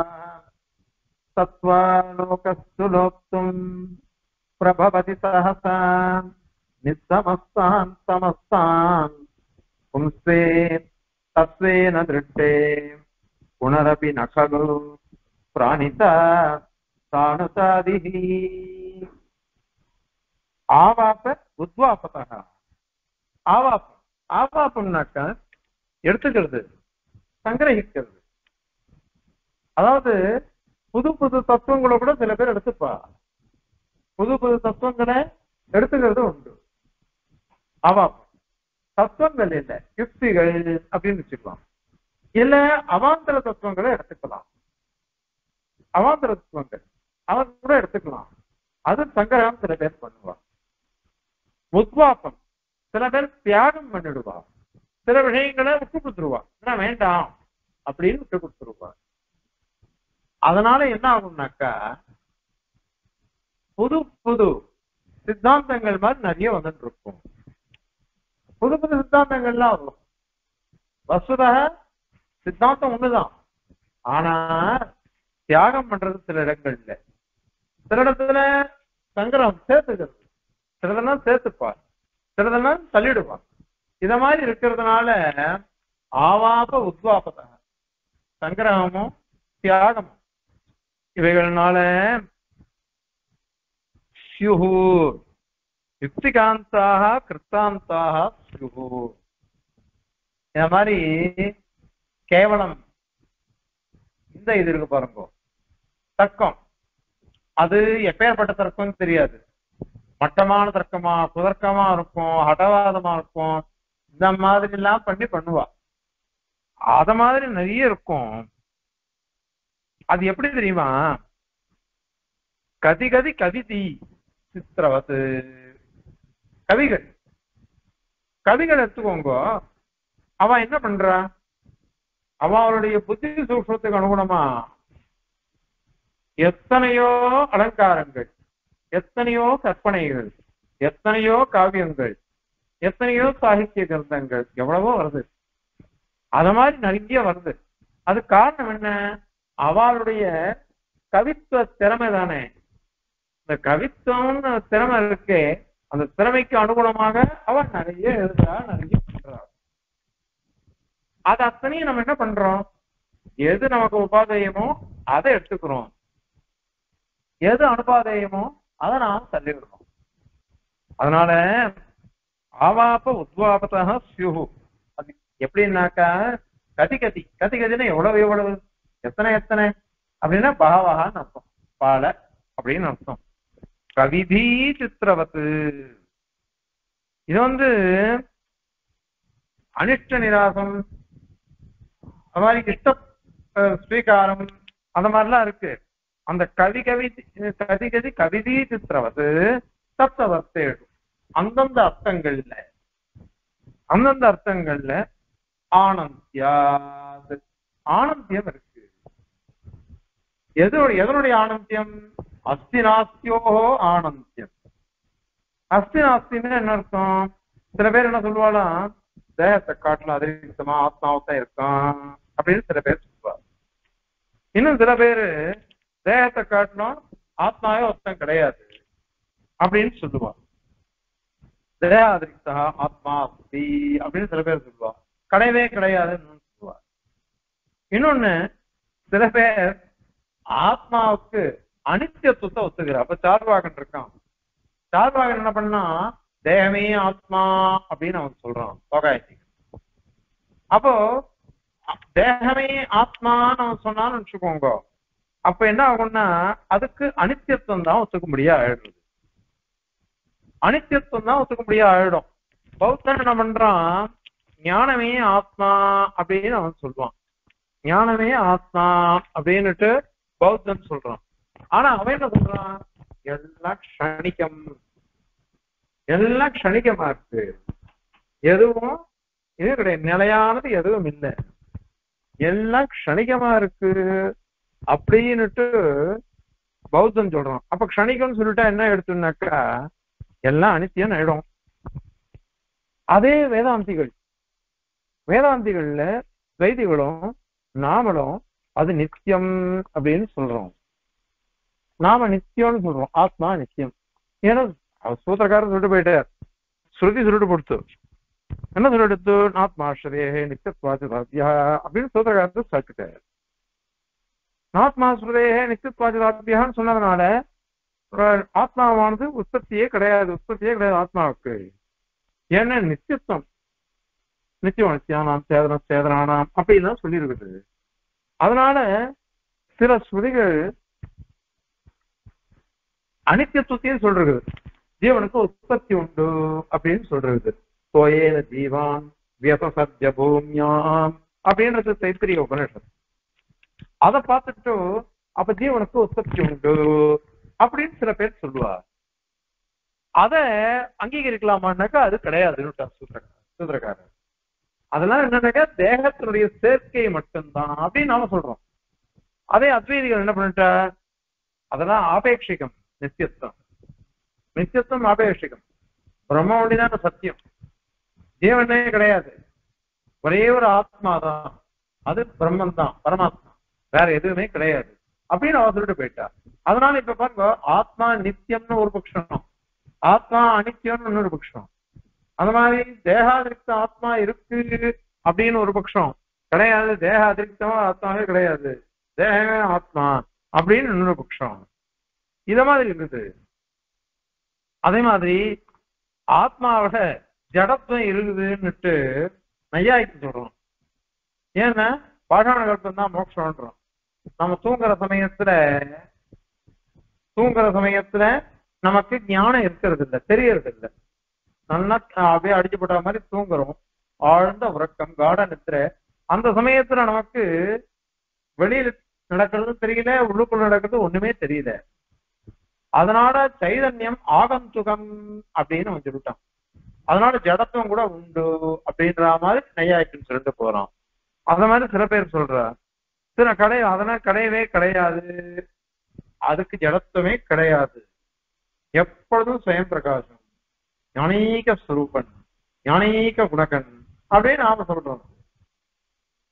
தத்வாலோகஸ்து லோக்தும் பிரபவதி சஹசா நிஸ்ஸமஸ்தான் சமஸ்தான் பும்சே தத்வேன திருஷ்டே புனரபி நகலு பிராணிதா சானுசாதிஹி. ஆவாப உத்வாபதः. ஆவாபம் ஆவாபம்னாக்க எடுத்துக்கிறது, சங்கிரகிக்கிறது. அதாவது புது புது தத்துவங்களை கூட சில பேர் எடுத்துப்பா. புது புது தத்துவங்களை எடுத்துக்கிறது உண்டு. அவாபம் தத்துவங்கள் இல்லை, யுக்திகள் அப்படின்னு வச்சுக்கலாம். இல்ல அவாந்தர தத்துவங்களை எடுத்துக்கலாம். அவாந்தர தத்துவங்கள் அவன் கூட எடுத்துக்கலாம். அது சங்கரம் சில பேர் பண்ணுவார். உத்வாபம் சில பேர் தியாகம் பண்ணிடுவா. சில விஷயங்களை விட்டு கொடுத்துருவா, வேண்டாம் அப்படின்னு விட்டு கொடுத்துருவா. அதனால என்ன ஆகும்னாக்கா புது புது சித்தாந்தங்கள் மாதிரி நிறைய வந்துட்டு இருக்கும். புது புது சித்தாந்தங்கள்லாம் வரும். வசுதக சித்தாந்தம் ஒண்ணுதான், ஆனா தியாகம் பண்றது சில இடங்கள்ல, சில இடத்துல சங்கரம் சேர்த்துக்கிறது, சிலதெல்லாம் சேர்த்துப்பார், சிலதெல்லாம் தள்ளிடுவார். இத மாதிரி இருக்கிறதுனால ஆவாப உத்வாபத சங்கிரகமும் தியாகமும் இவைகள்னால ஸ்யுஹு யுக்திகாந்தாக கிருத்தாந்தாக ஸ்யுஹு. இந்த மாதிரி கேவலம் இந்த இது இருக்கு பாருங்க, தர்க்கம். அது எப்பேற்பட்ட தர்க்கம் தெரியாது. மட்டமான தர்க்கமா, குதர்க்கமா இருக்கும், ஹடவாதமா இருக்கும், இந்த மாதிரி எல்லாம் பண்ணி பண்ணுவா. அத மாதிரி நிறைய இருக்கும். அது எப்படி தெரியுமா? கதி கதி கவிதி சித்திரவத்து. கவிகள் கவிகள் எடுத்துக்கோங்க. அவன் என்ன பண்றா? அவன் அவருடைய புத்தி சூக்ஷ்மத்துக்கு அனுகுணமா எத்தனையோ அலங்காரங்கள், எத்தனையோ கற்பனைகள், எத்தனையோ காவியங்கள், எத்தனையோ சாகித்ய கிரந்தங்கள், எவ்வளவோ வருது. அத மாதிரி நிறைய வருது. அது காரணம் என்ன? அவளுடைய கவித்துவ திறமை தானே. இந்த கவித்துவம்னு திறமை இருக்கு, அந்த திறமைக்கு அனுகுணமாக அவன் நிறைய எழுதுறா, நிறைய பண்றா. அது அத்தனையும் நம்ம என்ன பண்றோம்? எது நமக்கு உபாதேயமோ அதை எடுத்துக்கிறோம், எது அனுபாதேயமோ அதை நாம் தள்ளிவிடுறோம். அதனால ஆவாப உத்வாபத்தா சியுஹு, அது எப்படின்னாக்கா கதி கதி கதி கதினா எவ்வளவு எவ்வளவு எத்தனை எத்தனை அப்படின்னா பகவகான்னு அர்த்தம், பால அப்படின்னு அர்த்தம். கவிதி சித்திரவத்து, இது வந்து அனிஷ்ட நிராசம், அது மாதிரி இஷ்ட ஸ்வீகாரம், அந்த மாதிரிலாம் இருக்கு. அந்த கவி கவி கதி கதி கவிதி சித்திரவது சப்தவர்த்தே, அந்தந்த அர்த்தங்கள்ல அந்தந்த அர்த்தங்கள்ல ஆனந்தியா, ஆனந்தியம் இருக்கு. எது எதனுடைய ஆனந்தியம்? அஸ்தினாஸ்தியோஹோ ஆனந்தியம். அஸ்தினாஸ்தின்னு என்ன அர்த்தம்? சில பேர் என்ன சொல்லுவாளாம், தேகத்தை காட்டுல அதிகமா ஆத்மாவத்தான் இருக்கான் அப்படின்னு சில பேர் சொல்லுவாங்க. இன்னும் சில பேரு தேகத்தை காட்டணும் ஆத்மாவே ஒருத்தம் கிடையாது அப்படின்னு சொல்லுவாங்க. தேகாதிரிக்தா ஆத்மா அஸ்தி அப்படின்னு சில பேர் சொல்லுவா, கிடையவே கிடையாதுன்னு சொல்லுவா. இன்னொன்னு சில பேர் ஆத்மாவுக்கு அனித்தியத்துவத்தை ஒத்துக்கிறார். அப்ப சார்வாகன் இருக்கான், சார்வாகன் என்ன பண்ணா தேகமே ஆத்மா அப்படின்னு அவன் சொல்றான் லோகாயத்தி. அப்போ தேகமே ஆத்மான்னு அவன் சொன்னான்னு வச்சுக்கோங்க, அப்ப என்ன ஆகும்னா அதுக்கு அனித்தியத்துவம் தான் ஒத்துக்க முடியா ஆயிடுறது, அனித்தியத்துவம் தான் ஒத்துக்க முடியா ஆயிடும். பௌத்தன் என்ன பண்றான், ஞானமே ஆத்மா அப்படின்னு அவன் சொல்லுவான், ஞானமே ஆத்மா அப்படின்னுட்டு பௌத்தன் சொல்றான். ஆனா அவன் என்ன சொல்றான், எல்லாம் க்ஷணிகம், எல்லாம் க்ஷணிகமா இருக்கு, எதுவும் இது கிடையாது, நிலையானது எதுவும் இல்லை, எல்லாம் க்ஷணிகமா இருக்கு அப்படின்னுட்டு பௌத்தன் சொல்றான். அப்ப க்ஷணிகம்னு சொல்லிட்டா என்ன எடுத்துனாக்கா எல்லாம் அனித்தியம் ஆயிடும். அதே வேதாந்திகள், வேதாந்திகள்ல வைதிகளும் நாமளும் அது நித்தியம் அப்படின்னு சொல்றோம், நாம நித்தியம்னு சொல்றோம், ஆத்மா நித்தியம். ஏன்னா சூத்திரக்காரர் சொல்லிட்டு போயிட்டார், ஸ்ருதி சொல்லிட்டு கொடுத்து என்ன சொல்லிட்டு நாத்மாஸ்ரே நித்தியத்வாதிதாத்யா அப்படின்னு சூத்திரக்காரத்தை சாப்பிட்டார். நாத்மாஸ்ரே நித்தியத்வாதிதாத்யான்னு சொன்னதுனால ஆத்மாவானது உற்பத்தியே கிடையாது, உற்பத்தியே கிடையாது ஆத்மாவுக்கு. ஏன்னா நித்தியத்துவம், நித்தியம் நித்தியானாம் சேதனம் சேதனானாம் அப்படின்லாம் சொல்லியிருக்குது. அதனால சில ஸ்ருதிகள் அனித்தியத்துவத்தையும் சொல்றது, ஜீவனுக்கு உற்பத்தி உண்டு அப்படின்னு சொல்றது. சோயேன ஜீவான் வியசத்ய பூமியாம் அப்படின்றது தைத்திரிய உபநிஷத்து. அதை பார்த்துட்டு அப்ப ஜீவனுக்கு உற்பத்தி உண்டு அப்படின்னு சில பேர் சொல்லுவார். அதை அங்கீகரிக்கலாமான்னாக்கா அது கிடையாதுன்னு சூத்திரக்காரர். அதெல்லாம் என்னன்னாக்கா தேகத்தினுடைய சேர்க்கை மட்டும்தான் அப்படின்னு நாம சொல்றோம். அதே அத்வைதிகள் என்ன பண்ணிட்டா, அதெல்லாம் ஆபேட்சிகம், நித்தியத்துவம் நித்தியத்துவம் ஆபேட்சிகம், பிரம்ம ஒண்டிதான் சத்தியம், ஜீவனே கிடையாது, ஒரே ஒரு ஆத்மா தான், அது பிரம்மன் தான், பரமாத்மா, வேற எதுவுமே கிடையாது அப்படின்னு அவ சொல்லிட்டு போயிட்டா. அதனால இப்ப பாருங்க, ஆத்மா நித்தியம்னு ஒரு பட்சம், ஆத்மா அனித்தியம்னு இன்னொரு பட்சம், அந்த மாதிரி தேகாதிரிக்த ஆத்மா இருக்கு அப்படின்னு ஒரு பட்சம், கிடையாது தேகாதிரிக்தமா ஆத்மாவே கிடையாது, தேகமே ஆத்மா அப்படின்னு இன்னொரு பட்சம், இத மாதிரி இருக்குது. அதே மாதிரி ஆத்மாவோட ஜடத்துவம் இருக்குதுன்னுட்டு நையாய்க்கு சொல்றோம். ஏன்னா பாஷாண கல்பம் தான் மோட்சம்ன்றோம். நம்ம தூங்குற சமயத்துல தூங்குற சமயத்துல நமக்கு ஞானம் இருக்கிறது இல்லை, தெரியறது இல்லை, நல்லா அப்படியே அடிச்சு போட்ட மாதிரி தூங்குறோம், ஆழ்ந்த உறக்கம், காட நித்திரை. அந்த சமயத்துல நமக்கு வெளியில நடக்கிறது தெரியல, உள்ளுக்குள்ள நடக்கிறது ஒண்ணுமே தெரியல. அதனால சைதன்யம் ஆகந்துகம் அப்படின்னு அவன் சொல்லிட்டான். அதனால ஜடத்துவம் கூட உண்டு அப்படின்ற மாதிரி நையாய்க்குன்னு சொல்லிட்டு போறான். அத மாதிரி சில பேர் சொல்ற, சில கடை அதனால கிடையவே கிடையாது, அதுக்கு ஜடத்துவமே கிடையாது, எப்பொழுதும் சுயம் பிரகாசம், ஞானீக ஸ்வரூபன், ஞானீக குணகன் அப்படின்னு நாம சொல்றோம்.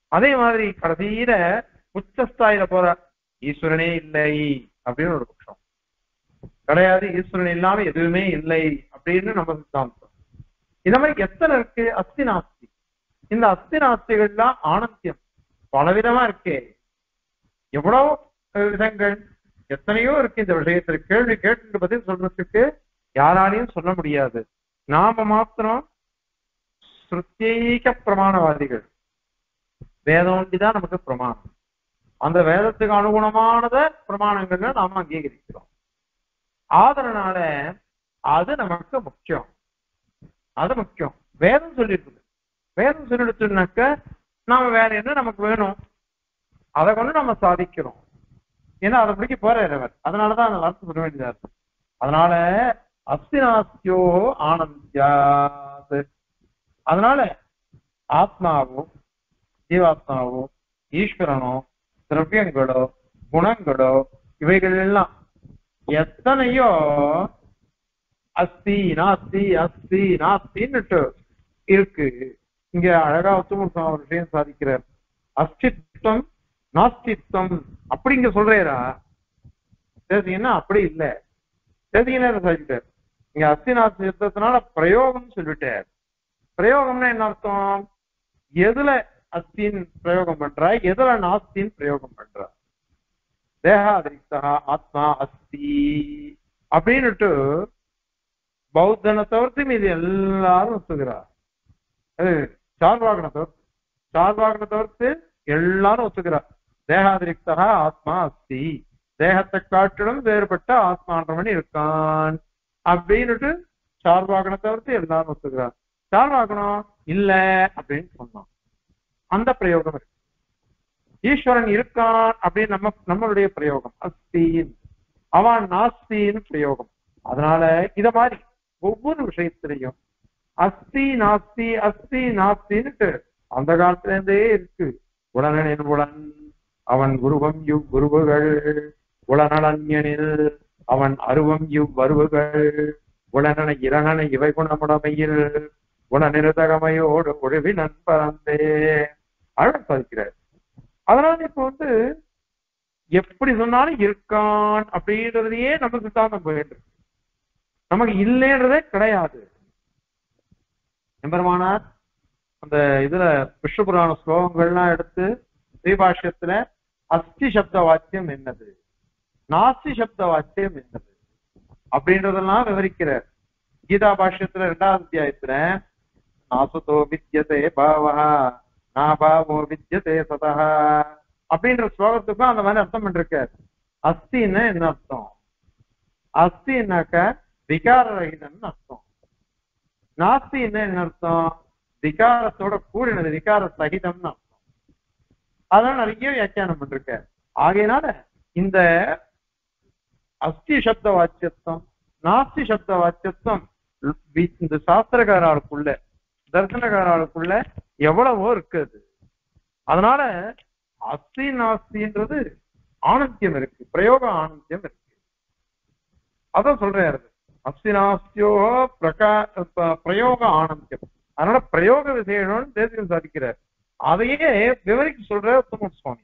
அதே மாதிரி கடைசியில உச்சஸ்தாயில போற ஈஸ்வரனே இல்லை அப்படின்னு ஒரு பட்சம் கிடையாது, ஈஸ்வரன் இல்லாம எதுவுமே இல்லை அப்படின்னு நம்ம சித்தாந்தம். இந்த மாதிரி எத்தனை இருக்கு அஸ்தி நாஸ்தி. இந்த அஸ்தி நாஸ்திகள்லாம் ஆனந்தியம் பலவிதமா இருக்கே, எவ்வளவு விதங்கள் எத்தனையோ இருக்கு இந்த விஷயத்துல. கேள்வி கேட்டு பதில் சொல்றதுக்கு யாராலையும் சொல்ல முடியாது. நாம மாத்திரம் ஸ்ருத்தியைக பிரமாணவாதிகள், வேதம் ஒண்டிதான் நமக்கு பிரமாணம். அந்த வேதத்துக்கு அனுகுணமானத பிரமாணங்கள்ல நாம அங்கீகரிக்கிறோம். ஆதரனால அது நமக்கு முக்கியம், அது முக்கியம். வேதம் சொல்லிட்டு வேதம் சொல்லிடுச்சுனாக்க நாம வேற என்ன நமக்கு வேணும் அதை கொண்டு நம்ம சாதிக்கிறோம். ஏன்னா அதை பிடிக்க போறவர், அதனாலதான் அந்த வார்த்தை சொல்ல வேண்டியதா இருக்கு. அதனால அஸ்தினாஸ்தியோ ஆனந்தியாது. அதனால ஆத்மாவோ ஜீவாத்மாவோ ஈஸ்வரனோ திரவியங்களோ குணங்களோ இவைகள் எல்லாம் எத்தனையோ அஸ்தி நாஸ்தி அஸ்தி நாஸ்தின்னுட்டு இருக்கு. இங்க அழகா ஒத்துமுக ஒரு விஷயம் சாதிக்கிறார். அஸ்தித்வம் நாஸ்தித்வம் அப்படிங்க சொல்றேரா சரிங்கன்னா அப்படி இல்லை சரிங்கன்னா சாதிக்கிறார். இங்க அஸ்தி நாஸ்தி யுத்தத்தினால பிரயோகம் சொல்லிட்டார். பிரயோகம்னா என்ன அர்த்தம்? எதுல அஸ்தின் பிரயோகம் பண்றா, எதுல நாஸ்தின் பிரயோகம் பண்றா. தேகாதிரிக்தா ஆத்மா அஸ்தி அப்படின்னுட்டு பௌத்தனை தவிர்த்து மீது எல்லாரும் ஒத்துக்கிறார். அது சார்வாகனை தவிர்த்து சார்வாகனை தவிர்த்து எல்லாரும் ஒத்துக்கிறார். தேகாதிரிக்தா ஆத்மா அஸ்தி, தேகத்தை காட்டிலும் வேறுபட்ட ஆத்மான்றவன் இருக்கான் அப்படின்னுட்டு சார்வாகனை தவிர்த்து எல்லாரும் ஒத்துக்கிறார். சார்வாகனம் இல்ல அப்படின்னு சொன்னான். அந்த பிரயோகம் இருக்கு. ஈஸ்வரன் இருக்கான் அப்படின்னு நம்ம நம்மளுடைய பிரயோகம் அஸ்தின், அவன் நாஸ்தின்னு பிரயோகம். அதனால இத மாதிரி ஒவ்வொரு விஷயத்திலையும் அஸ்தி நாஸ்தி அஸ்தி நாஸ்தின்னுட்டு அந்த காலத்துல இருந்தே இருக்கு. உடனனின் உடன் அவன் உருவம் இவ் உருவுகள், உடனனில் அவன் அருவம் இவ் வருவுகள், உடனன இரணன இவை குணமுடமையில் உடனிருதகமையோடு ஒழுவி நண்பரந்தே அழகு சாதிக்கிறார். அதனால இப்ப வந்து எப்படி சொன்னாலும் இருக்கான் அப்படின்றதையே நம்ம சித்தாந்தம் போயிட்டு நமக்கு இல்லைன்றதே கிடையாது. எம்பெருமானார் அந்த இதுல விஷ்ணு புராண ஸ்லோகங்கள்லாம் எடுத்து ஸ்ரீபாஷ்யத்துல அஸ்தி சப்த வாக்கியம் என்னது, நாஸ்தி சப்த வாக்கியம் என்னது அப்படின்றதெல்லாம் விவரிக்கிறார். கீதா பாஷ்யத்துல இரண்டாவது அத்தியாயத்துல நாசுதோ வித்யதே பாவஹா நாபாவோ வித்யதே சதஹா அப்படின்ற ஸ்லோகத்துக்கும் அந்த மாதிரி அர்த்தம் பண்ணிருக்காரு. அஸ்தின்னு என்ன அர்த்தம்? அஸ்தின்னாக்க விகார ரகிதம்னு அர்த்தம். நாஸ்தின்னு என்ன அர்த்தம்? விகாரத்தோட கூடினது, விகார சகிதம்னு அர்த்தம். அதெல்லாம் நிறைய வியாக்கியானம் பண்ணிருக்காரு. ஆகையினால இந்த அஸ்தி சப்த வாச்சியத்துவம் நாஸ்தி சப்த வாச்சியத்துவம் இந்த சாஸ்திரகாராளுக்குள்ள தர்சனகாராளுக்குள்ள எவ்வளவோ இருக்குது. அதனால அஸ்தி நாஸ்தின்றது ஆனந்தியம் இருக்கு, பிரயோக ஆனந்தியம் இருக்கு. அதான் சொல்றாரு அஸ்தி நாஸ்தியோ பிரகா பிரயோக ஆனந்தியம். அதனால பிரயோக விசேஷம்னு தேசியம் சாதிக்கிறார். அதையே விவரிக்க சொல்ற உத்தம சுவாமி.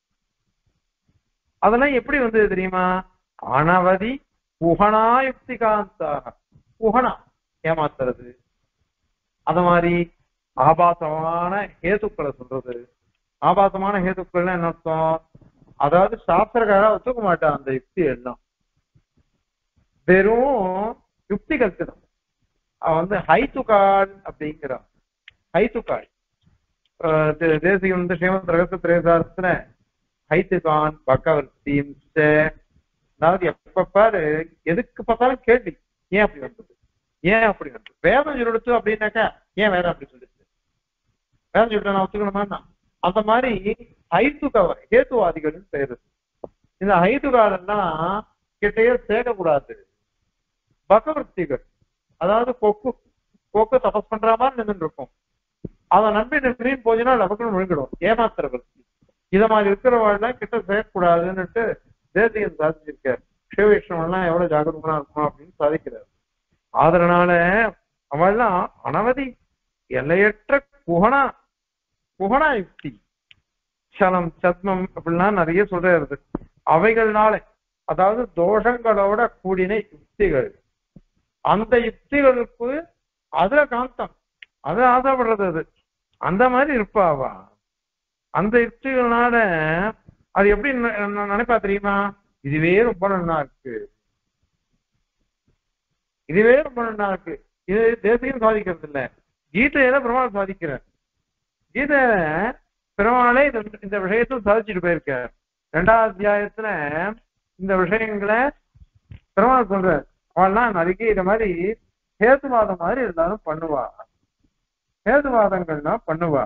அதெல்லாம் எப்படி வந்தது தெரியுமா? அனவதி புகனா யுக்திகாந்தாக, புகனா ஏமாத்துறது, அத மாதிரி ஆபாசமான ஹேதுக்களை சொல்றது. ஆபாசமான ஹேதுக்கள்னா என்ன அர்த்தம்? அதாவது சாஸ்திரக்காரா ஒத்துக்க மாட்டான் அந்த யுக்தி எல்லாம், வெறும் யுக்தி கல்பிதம். அவன் வந்து ஹைத்துக்கால் அப்படிங்கிறான். ஹைத்துக்கால் தேசியம் வந்து ஸ்ரீமத் ரகசிய திரேசாரத்துல ஹைத்துகான் பக்கவர்த்தியும், அதாவது எப்ப பாரு எதுக்கு பார்த்தாலும் கேள்வி, ஏன் அப்படி வந்தது, ஏன் அப்படி வந்தது, வேதம் சொல்லிடுச்சு அப்படின்னாக்கா ஏன் வேதம் அப்படி சொல்லிடுச்சு, வேதம் சொல்லிட்டு நான் ஒத்துக்கணுமா? அந்த மாதிரி ஹைத்துகாவ ஹேத்துவாதிகள் பேரு. இந்த ஹைத்துகாலெல்லாம் கிட்டையே சேர்க்கக்கூடாது. பகவர்த்திகள் அதாவது கொக்கு கொக்கு தபஸ் பண்ற மாதிரி நின்று இருக்கும், அதை நம்பி மீன் போச்சுன்னா லபக்குன்னு விழுங்கிடும், ஏமாத்துற பக்தி. இத மாதிரி இருக்கிறவாள்லாம் கிட்ட சேர்க்கக்கூடாதுன்னுட்டு தேசியம் சாதிச்சிருக்காரு. சிவவிஷ்ணவெல்லாம் எவ்வளவு ஜாகிரதமா இருக்குமா அப்படின்னு சாதிக்கிறார். அதனால அவள்லாம் அனவதி எல்லையற்ற குகனா குகனா யுக்தி, சலம் சத்மம் அப்படிலாம் நிறைய சொல்றது. அவைகள்னால அதாவது தோஷங்களோட கூடின யுக்திகள், அந்த யுக்திகளுக்கு அதுல காந்தம், அது ஆசைப்படுறது. அது அந்த மாதிரி இருப்பாவா அந்த யுக்திகள்னால அது எப்படி நினைப்பா தெரியுமா? இதுவே ரொம்ப நல்லா இருக்கு, இதுவே ரொம்ப நல்லா இருக்கு. இது தேசியம் சாதிக்கிறது இல்ல, கீதையில பெருமாள் சாதிக்கிற. கீதையில பெருமாளே இந்த விஷயத்தை சாதிச்சுட்டு போயிருக்க. ரெண்டாவது அத்தியாயத்துல இந்த விஷயங்களை பெருமாள் சொல்ற. அவள்லாம் நிறைய இந்த மாதிரி ஹேதுவாதம் மாதிரி எல்லாரும் பண்ணுவா, ஹேதுவாதங்கள்னா பண்ணுவா.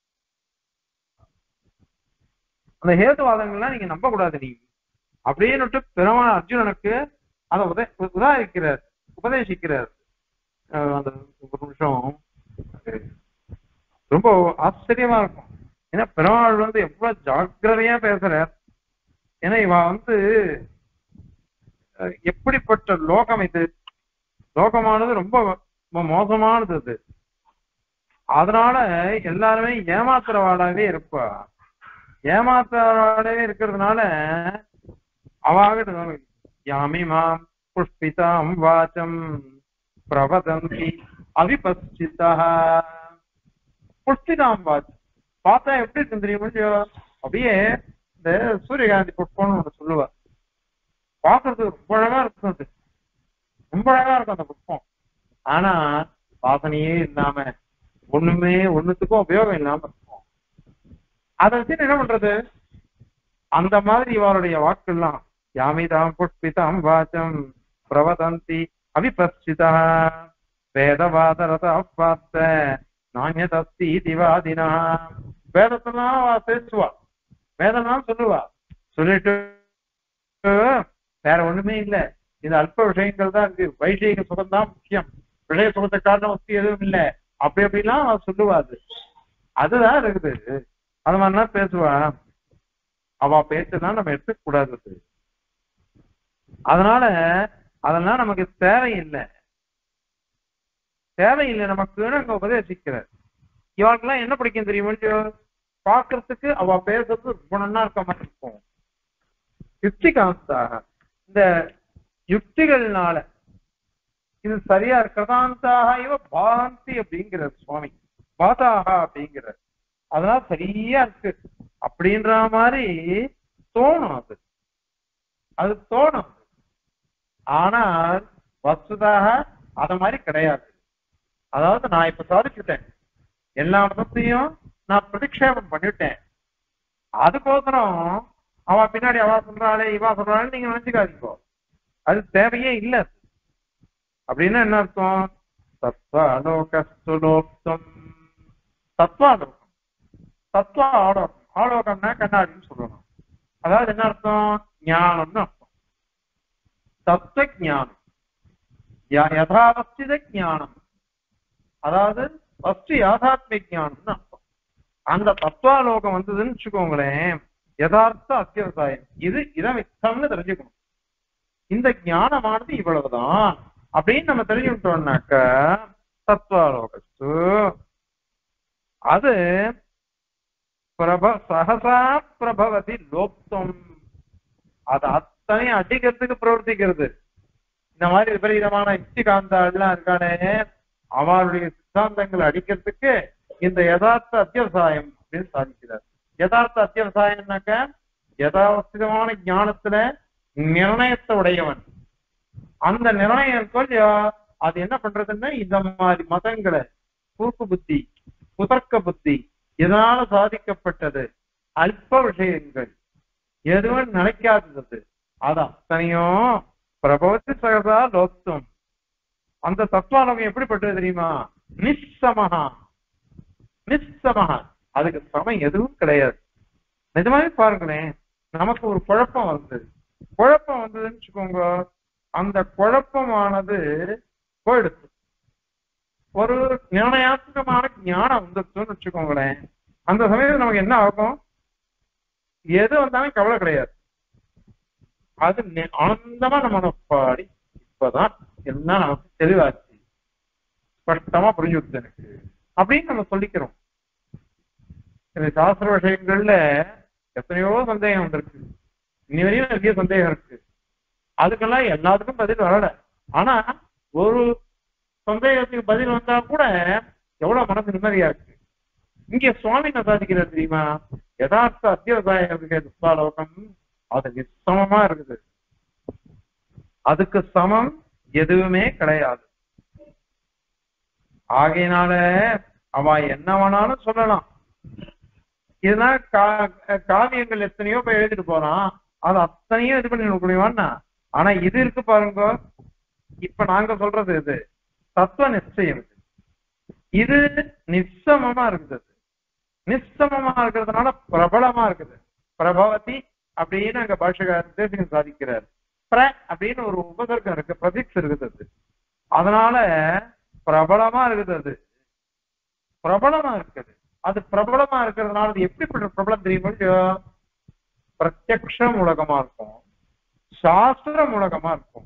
அந்த ஹேதுவாதங்கள்லாம் நீங்க நம்ப கூடாது நீ அப்படின்னு பெருமாள் அர்ஜுனனுக்கு அதை உத உதாரிக்கிறார், உபதேசிக்கிறார். அந்த ஒரு நிமிஷம் ரொம்ப ஆச்சரியமா இருக்கும். ஏன்னா பெருமாள் வந்து எவ்வளவு ஜாக்கிரதையா பேசுறார். ஏன்னா இவ வந்து எப்படிப்பட்ட லோகம் இது, லோகமானது ரொம்ப மோசமானது அது. அதனால எல்லாருமே ஏமாத்துறவாடாவே இருப்பா. ஏமாத்துறவாடாவே இருக்கிறதுனால அவாகிட்ட யாமிமாம் புஷ்பிதாம் வாச்சம் பிரவதந்தி அவிபஸ்சிதா. புஷ்பிதாம் வாச்சம் பார்த்தா எப்படி இருக்கு தெரியுமா? அப்படியே இந்த சூரியகாந்தி புஷ்பம்னு ஒண்ணு சொல்லுவா. பார்க்கறதுக்கு ரொம்ப அழகா இருக்கும், அது ரொம்ப அழகா இருக்கும் அந்த புஷ்பம். ஆனா வாசனையே இல்லாம ஒண்ணுமே ஒண்ணுத்துக்கும் உபயோகம் இல்லாம இருக்கும். அதை வச்சு என்ன பண்றது? அந்த மாதிரி இவருடைய வாக்கெல்லாம் யாமிதாம் புஷ்பிதாம் வாச்சம் பிரவதந்தி அவிபஸ்சிதா வேதவாதரதா பார்த்த நானியதஸ்தி திவாதினா. வேதத்தெல்லாம் பேசுவா, வேதம்லாம் சொல்லுவா. சொல்லிட்டு வேற ஒண்ணுமே இல்ல, இது அல்ப விஷயங்கள் தான் இருக்கு, வைஷிக சுகம் தான் முக்கியம், விஷய சுகத்தை காரணம் வச்சு எதுவும் இல்லை, அப்படி அப்படிலாம் அவ சொல்லுவாது. அதுதான் இருக்குது. அது மாதிரிலாம் பேசுவா. அவ பேச்சுதான் நம்ம எடுத்துக்க கூடாது. அதனால அதெல்லாம் நமக்கு தேவையில்லை, தேவையில்லை நமக்குன்னு அங்க உபதேசிக்கிறார். இவளுக்கெல்லாம் என்ன பிடிக்கும் தெரியுமா? பாக்குறதுக்கு அவ பேசுறது ரொம்ப நல்லா இருக்க மாதிரி இருக்கும். யுக்தி காந்தாக இந்த யுக்திகள்னால இது சரியா இருக்கிறதாந்தாக இவ பாந்தி அப்படிங்கிற சுவாமி பாதாக அப்படிங்கிற. அதெல்லாம் சரியா இருக்கு அப்படின்ற மாதிரி தோணும், அது அது தோணும். ஆனால் வஸ்துதாக அத மாதிரி கிடையாது. அதாவது நான் இப்ப சாதிச்சுட்டேன், எல்லா மதத்தையும் நான் பிரதிக்ஷேபம் பண்ணிட்டேன். அதுக்கோசரம் அவ பின்னாடி அவ சொல்றாளே இவா சொல்றாளே நீங்க நினைச்சுக்காதீங்கோ, அது தேவையே இல்லை. அப்படின்னா என்ன அர்த்தம்? தத்வாலோகம், தத்வாலோகம், தத்துவ ஆலோகம். ஆலோகம்னா கண்ணாடின்னு சொல்லணும். அதாவது என்ன அர்த்தம்? ஞானம்னு அர்த்தம். தத்துவ ஞானம், யதாவஸ்தித ஞானம், அதாவது வஸ்து யாதாத்மிக ஞானம்னு அர்த்தம். அந்த தத்துவாலோகம் வந்ததுன்னு வச்சுக்கோங்களேன், யதார்த்த அத்தியவசாயம், இது இதமித்தம்னு தெரிஞ்சுக்கணும். இந்த ஞானமானது இவ்வளவுதான் அப்படின்னு நம்ம தெரிஞ்சுக்கிட்டோம்னாக்க தத்துவாலோகத்து அது பிரப சகசா பிரபவதி லோப்தம், அது அத்தனையும் அடிக்கிறதுக்கு பிரவர்த்திக்கிறது. இந்த மாதிரி விபரீதமான யுக்திகாந்தாள்லாம் இருக்கானே, அவருடைய சித்தாந்தங்களை அடிக்கிறதுக்கு இந்த யதார்த்த அத்தியவசாயம் அப்படின்னு சாதிக்கிறார். யதார்த்த அத்தியவசாயம்னாக்க யதாவஸ்திதமான ஞானத்துல நிர்ணயத்தை உடையவன். அந்த நிர்ணயம் அது என்ன பண்றதுன்னா இந்த மாதிரி மதங்களை குறுக்கு புத்தி குதர்க்க புத்தி இதனால சாதிக்கப்பட்டது அல்ப விஷயங்கள் எதுவும் நினைக்காதது அது அத்தனையும் பிரபவத்தி சகதா லோக்தம். அந்த தத்துவாலோகம் எப்படிப்பட்டது தெரியுமா? நிச்சமகா, நிச்சமகா, அதுக்கு சமம் எதுவும் கிடையாது. நிஜமாவே பாருங்களேன், நமக்கு ஒரு குழப்பம் வந்தது, குழப்பம் வந்ததுன்னு வச்சுக்கோங்க, அந்த குழப்பமானது போயிடுச்சு. ஒரு நிர்ணயாத்மகமான ஞானம் வந்துச்சுன்னு வச்சுக்கோங்களேன், அந்த சமயத்தில் நமக்கு என்ன ஆகும்? எது வந்தாலும் கவலை கிடையாது. அது ஆனந்தமா நம்ம பாடி இப்பதான் எல்லாம் நமக்கு தெளிவாச்சு, ஸ்பஷ்டமா புரிஞ்சுடுச்சு எனக்கு அப்படின்னு நம்ம சொல்லிக்கிறோம். சாஸ்திர விஷயங்கள்ல எத்தனையோ சந்தேகம் வந்திருக்கு, இன்னி வரையும் நிறைய சந்தேகம் இருக்கு. அதுக்கெல்லாம் எல்லாத்துக்கும் பதில் வரல. ஆனா ஒரு சந்தேகத்துக்கு பதில் வந்தா கூட எவ்வளவு மனசு நிம்மதியா இருக்கு. இங்க சுவாமி என்ன சாதிக்கிறார் தெரியுமா? யதார்த்த அத்தியவசாய லோகம் அது நிச்சயமா இருக்குது, அதுக்கு சமம் எதுவுமே கிடையாது. ஆகையினால அவ என்ன வேணாலும் சொல்லலாம். இதெல்லாம் கா காவியங்கள் எத்தனையோ போய் எழுதிட்டு போறான், அது அத்தனையும் இது பண்ணி முடியுமான்னா. ஆனா இது இருக்கு பாருங்க, இப்ப நாங்க சொல்றது இது தத்துவ நிச்சயம். இது நிச்சயமா இருக்குது. நிச்சயமா இருக்கிறதுனால பிரபலமா இருக்குது. பிரபவதி அப்படின்னு அங்க பாஷகாரன் சாதிக்கிறார். பிர அப்படின்னு ஒரு உபசர்க்கம் இருக்கு, பிரதிக்ஸ் இருக்குது. அதனால பிரபலமா இருக்குது. அது பிரபலமா இருக்குது. அது பிரபலமா இருக்கிறதுனால அது எப்படிப்பட்ட பிரபலம் தெரியுமா? பிரத்யக்ஷ மூலகமா இருக்கும், சாஸ்திர மூலகமா இருக்கும்.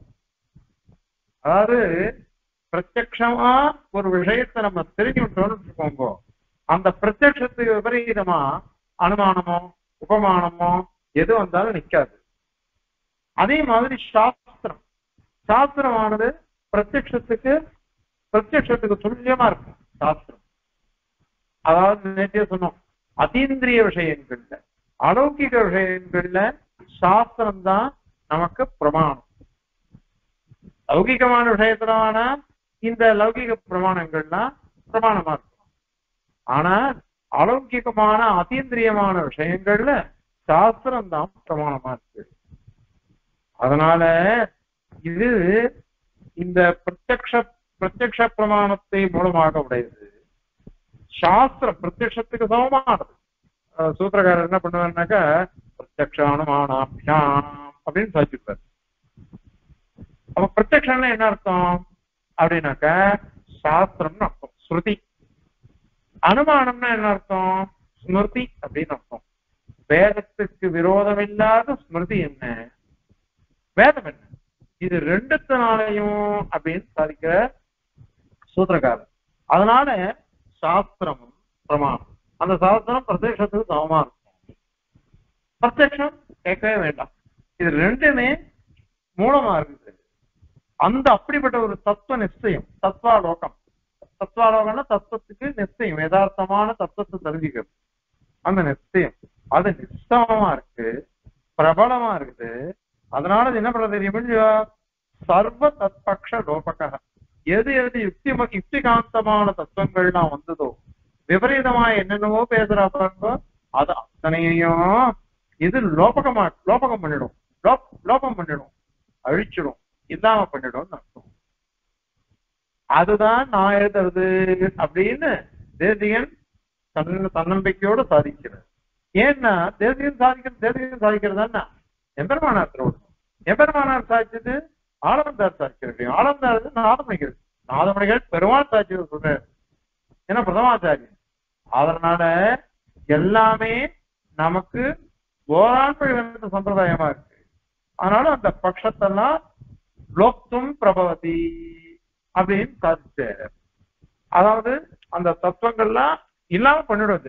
அதாவது பிரத்யக்ஷமா ஒரு விஷயத்தை நம்ம தெரிஞ்சுட்டோம்னு வச்சுக்கோங்க, அந்த பிரத்யக்ஷத்துக்கு விபரீதமா அனுமானமோ உபமானமோ எது வந்தாலும் நிக்காது. அதே மாதிரி சாஸ்திரம், சாஸ்திரமானது பிரத்யக்ஷத்துக்கு பிரத்யக்ஷத்துக்கு துல்லியமா இருக்கும் சாஸ்திரம். அதாவது நேற்றே சொன்னோம், அதீந்திரிய விஷயங்கள்ல அலௌகிக விஷயங்கள்ல சாஸ்திரம் தான் நமக்கு பிரமாணம். லௌகிகமான விஷயத்திலான இந்த லௌகிக பிரமாணங்கள்லாம் பிரமாணமா இருக்கும். ஆனா அலௌகிகமான அதீந்திரியமான விஷயங்கள்ல சாஸ்திரம் தான் பிரமாணமா இருக்கு. அதனால இது இந்த பிரத்யக்ஷ பிரத்யக்ஷ பிரமாணத்தை மூலமாக உடையது. சாஸ்திரம் பிரத்யக்ஷத்துக்கு சமமானது. சூத்திரக்காரர் என்ன பண்ணுவாருனாக்கா பிரத்யக்ஷானுமானாபியாம் அப்படின்னு சாதிச்சிருப்பார். அப்ப பிரத்யக்ஷம்னா என்ன அர்த்தம் அப்படின்னாக்கா சாஸ்திரம்னு அர்த்தம், ஸ்ருதி. அனுமானம்னா என்ன அர்த்தம்? ஸ்மிருதி அப்படின்னு அர்த்தம். வேதத்துக்கு விரோதம் இல்லாத ஸ்மிருதி என்ன, வேதம் என்ன, இது ரெண்டுத்தினாலையும் அப்படின்னு சாதிக்கிற சூத்திரக்காரர். அதனால சாஸ்திரமும் பிரமாணம், அந்த சாஸ்திரம் பிரத்யக்ஷத்துக்கு சமமா இருக்கும். பிரத்யக்ஷம் கேட்கவே வேண்டாம், இது ரெண்டுமே மூலமா இருக்குது. அந்த அப்படிப்பட்ட ஒரு தத்துவ நிச்சயம், தத்வாலோகம். தத்வாலோகம்னா தத்துவத்துக்கு நிச்சயம், யதார்த்தமான தத்துவத்தை தெரிஞ்சுக்கிறது. அந்த நிச்சயம் அது நிச்சயமா இருக்கு, பிரபலமா இருக்குது. அதனால என்ன பண்ண தெரியும், சர்வ தத்பக்ஷ லோபக. எது எது யுக்தி யுக்திகாந்தமான தத்துவங்கள்லாம் வந்ததோ, விபரீதமா என்னென்னவோ பேசுறா பாருங்க, அது அத்தனையும் இது லோபகமா லோபகம் பண்ணிடும், லோப் லோபம் பண்ணிடும், அழிச்சிடும், இல்லாம பண்ணிடும் அர்த்தம். அதுதான் நான் எழுதுறது அப்படின்னு தேசிகன் தன் தன்னம்பிக்கையோட சாதிக்கிறார். ஏன்னா தேசிகன் சாதிக்கிறது தேசிகன் சாதிக்கிறதா எம்பெருமானார் திருவள்ளுவர். எம்பெருமானார் சாதிச்சது ஆலவந்தார் சாதிக்கிறது. ஆலவந்தார் நாதமணிகள், நாதமணிகள் பெருமாள் சாட்சியை சொல்றாரு, ஏன்னா பிரதமாச்சாரியன். அதனால எல்லாமே நமக்கு ஓராண்டு வந்த சம்பிரதாயமா இருக்கு. அதனால அந்த பட்சத்தெல்லாம் லோக்தும் பிரபவதி அப்படின்னு சாதிச்சாரு. அதாவது அந்த தத்துவங்கள்லாம் இல்லாம பண்ணிடுவது.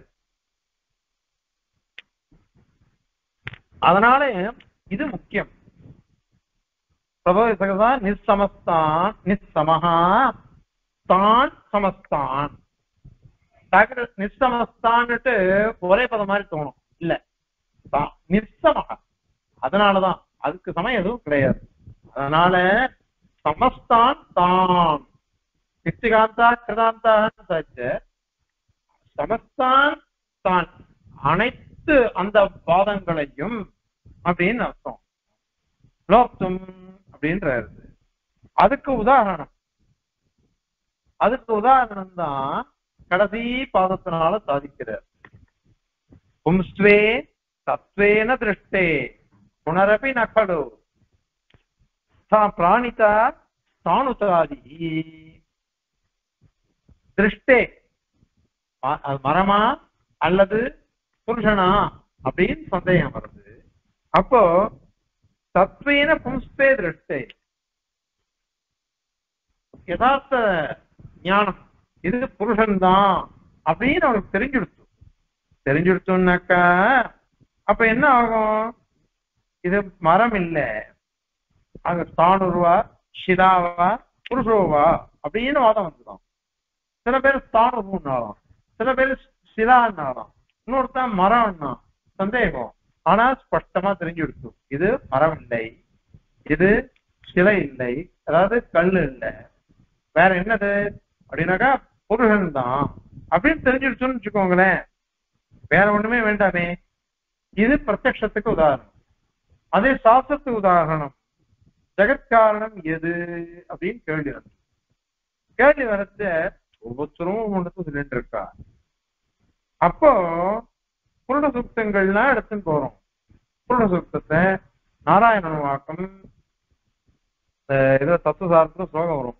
அதனால இது முக்கியம். பிரபவதான் நிசமஸ்தான், நிசமஹா தான் சமஸ்தான். நிசமஸ்தான்னுட்டு ஒரே பதம் மாதிரி தோணும், இல்ல நிசமஹா. அதனாலதான் அதுக்கு சமயம் எதுவும் கிடையாது. அதனால சமஸ்தான் தான் நித்திகாந்தா கிருதாந்தா சமஸ்தான் தான் அனைத்து அந்த பாதங்களையும் அப்படின்னு அர்த்தம். லோக்தும் அப்படின்றது அதுக்கு உதாரணம். அதுக்கு உதாரணம் தான் கடைசி பாதத்தினால சாதிக்கிறார். பும்ஸ்வே தத்வேன திருஷ்டே புனரபி நகலு பிராணிதா தானுதாதி. திருஷ்டே மரமா அல்லது புருஷனா அப்படின்னு சந்தேகம் வருது. அப்போ தத்வேன பும்ஸ்தே திருஷ்டே, யதார்த்த ஞானம் இது புருஷன்தான் அப்படின்னு அவனுக்கு தெரிஞ்சுடுத்து. தெரிஞ்சுடுத்தோம்னாக்கா அப்ப என்ன ஆகும்? இது மரம் இல்ல, அங்க ஸ்தானுருவா ஷிலாவா புருஷோவா அப்படின்னு வாதம் வந்துடும். சில பேர் ஸ்தானுருன்னாலும், சில பேர் ஷிலான்னாலும், இன்னொருத்தான் மரம்னா சந்தேகம். ஆனா ஸ்பஷ்டமா தெரிஞ்சுடுச்சு இது மரம் இல்லை, இது சிலை இல்லை, அதாவது கல்லு இல்லை, வேற என்னது அப்படின்னாக்கா புருஷன் தான் அப்படின்னு தெரிஞ்சிடுச்சுன்னு வச்சுக்கோங்களேன். வேற ஒண்ணுமே வேண்டாமே. இது பிரத்யக்ஷத்துக்கு உதாரணம். அதே சாஸ்திரத்துக்கு உதாரணம். ஜெகத்காரணம் எது அப்படின்னு கேள்வி வந்து கேள்வி வரச்ச ஒவ்வொருத்தரும் ஒவ்வொன்று சொல்லிட்டு இருக்கா. அப்போ புருட சூக்தங்கள்லாம் எடுத்துன்னு போறோம். புருட சூக்தத்தை நாராயணன் வாக்கம் ஏதோ தத்துவசாஸ்திர ஸ்லோகம் வரும்.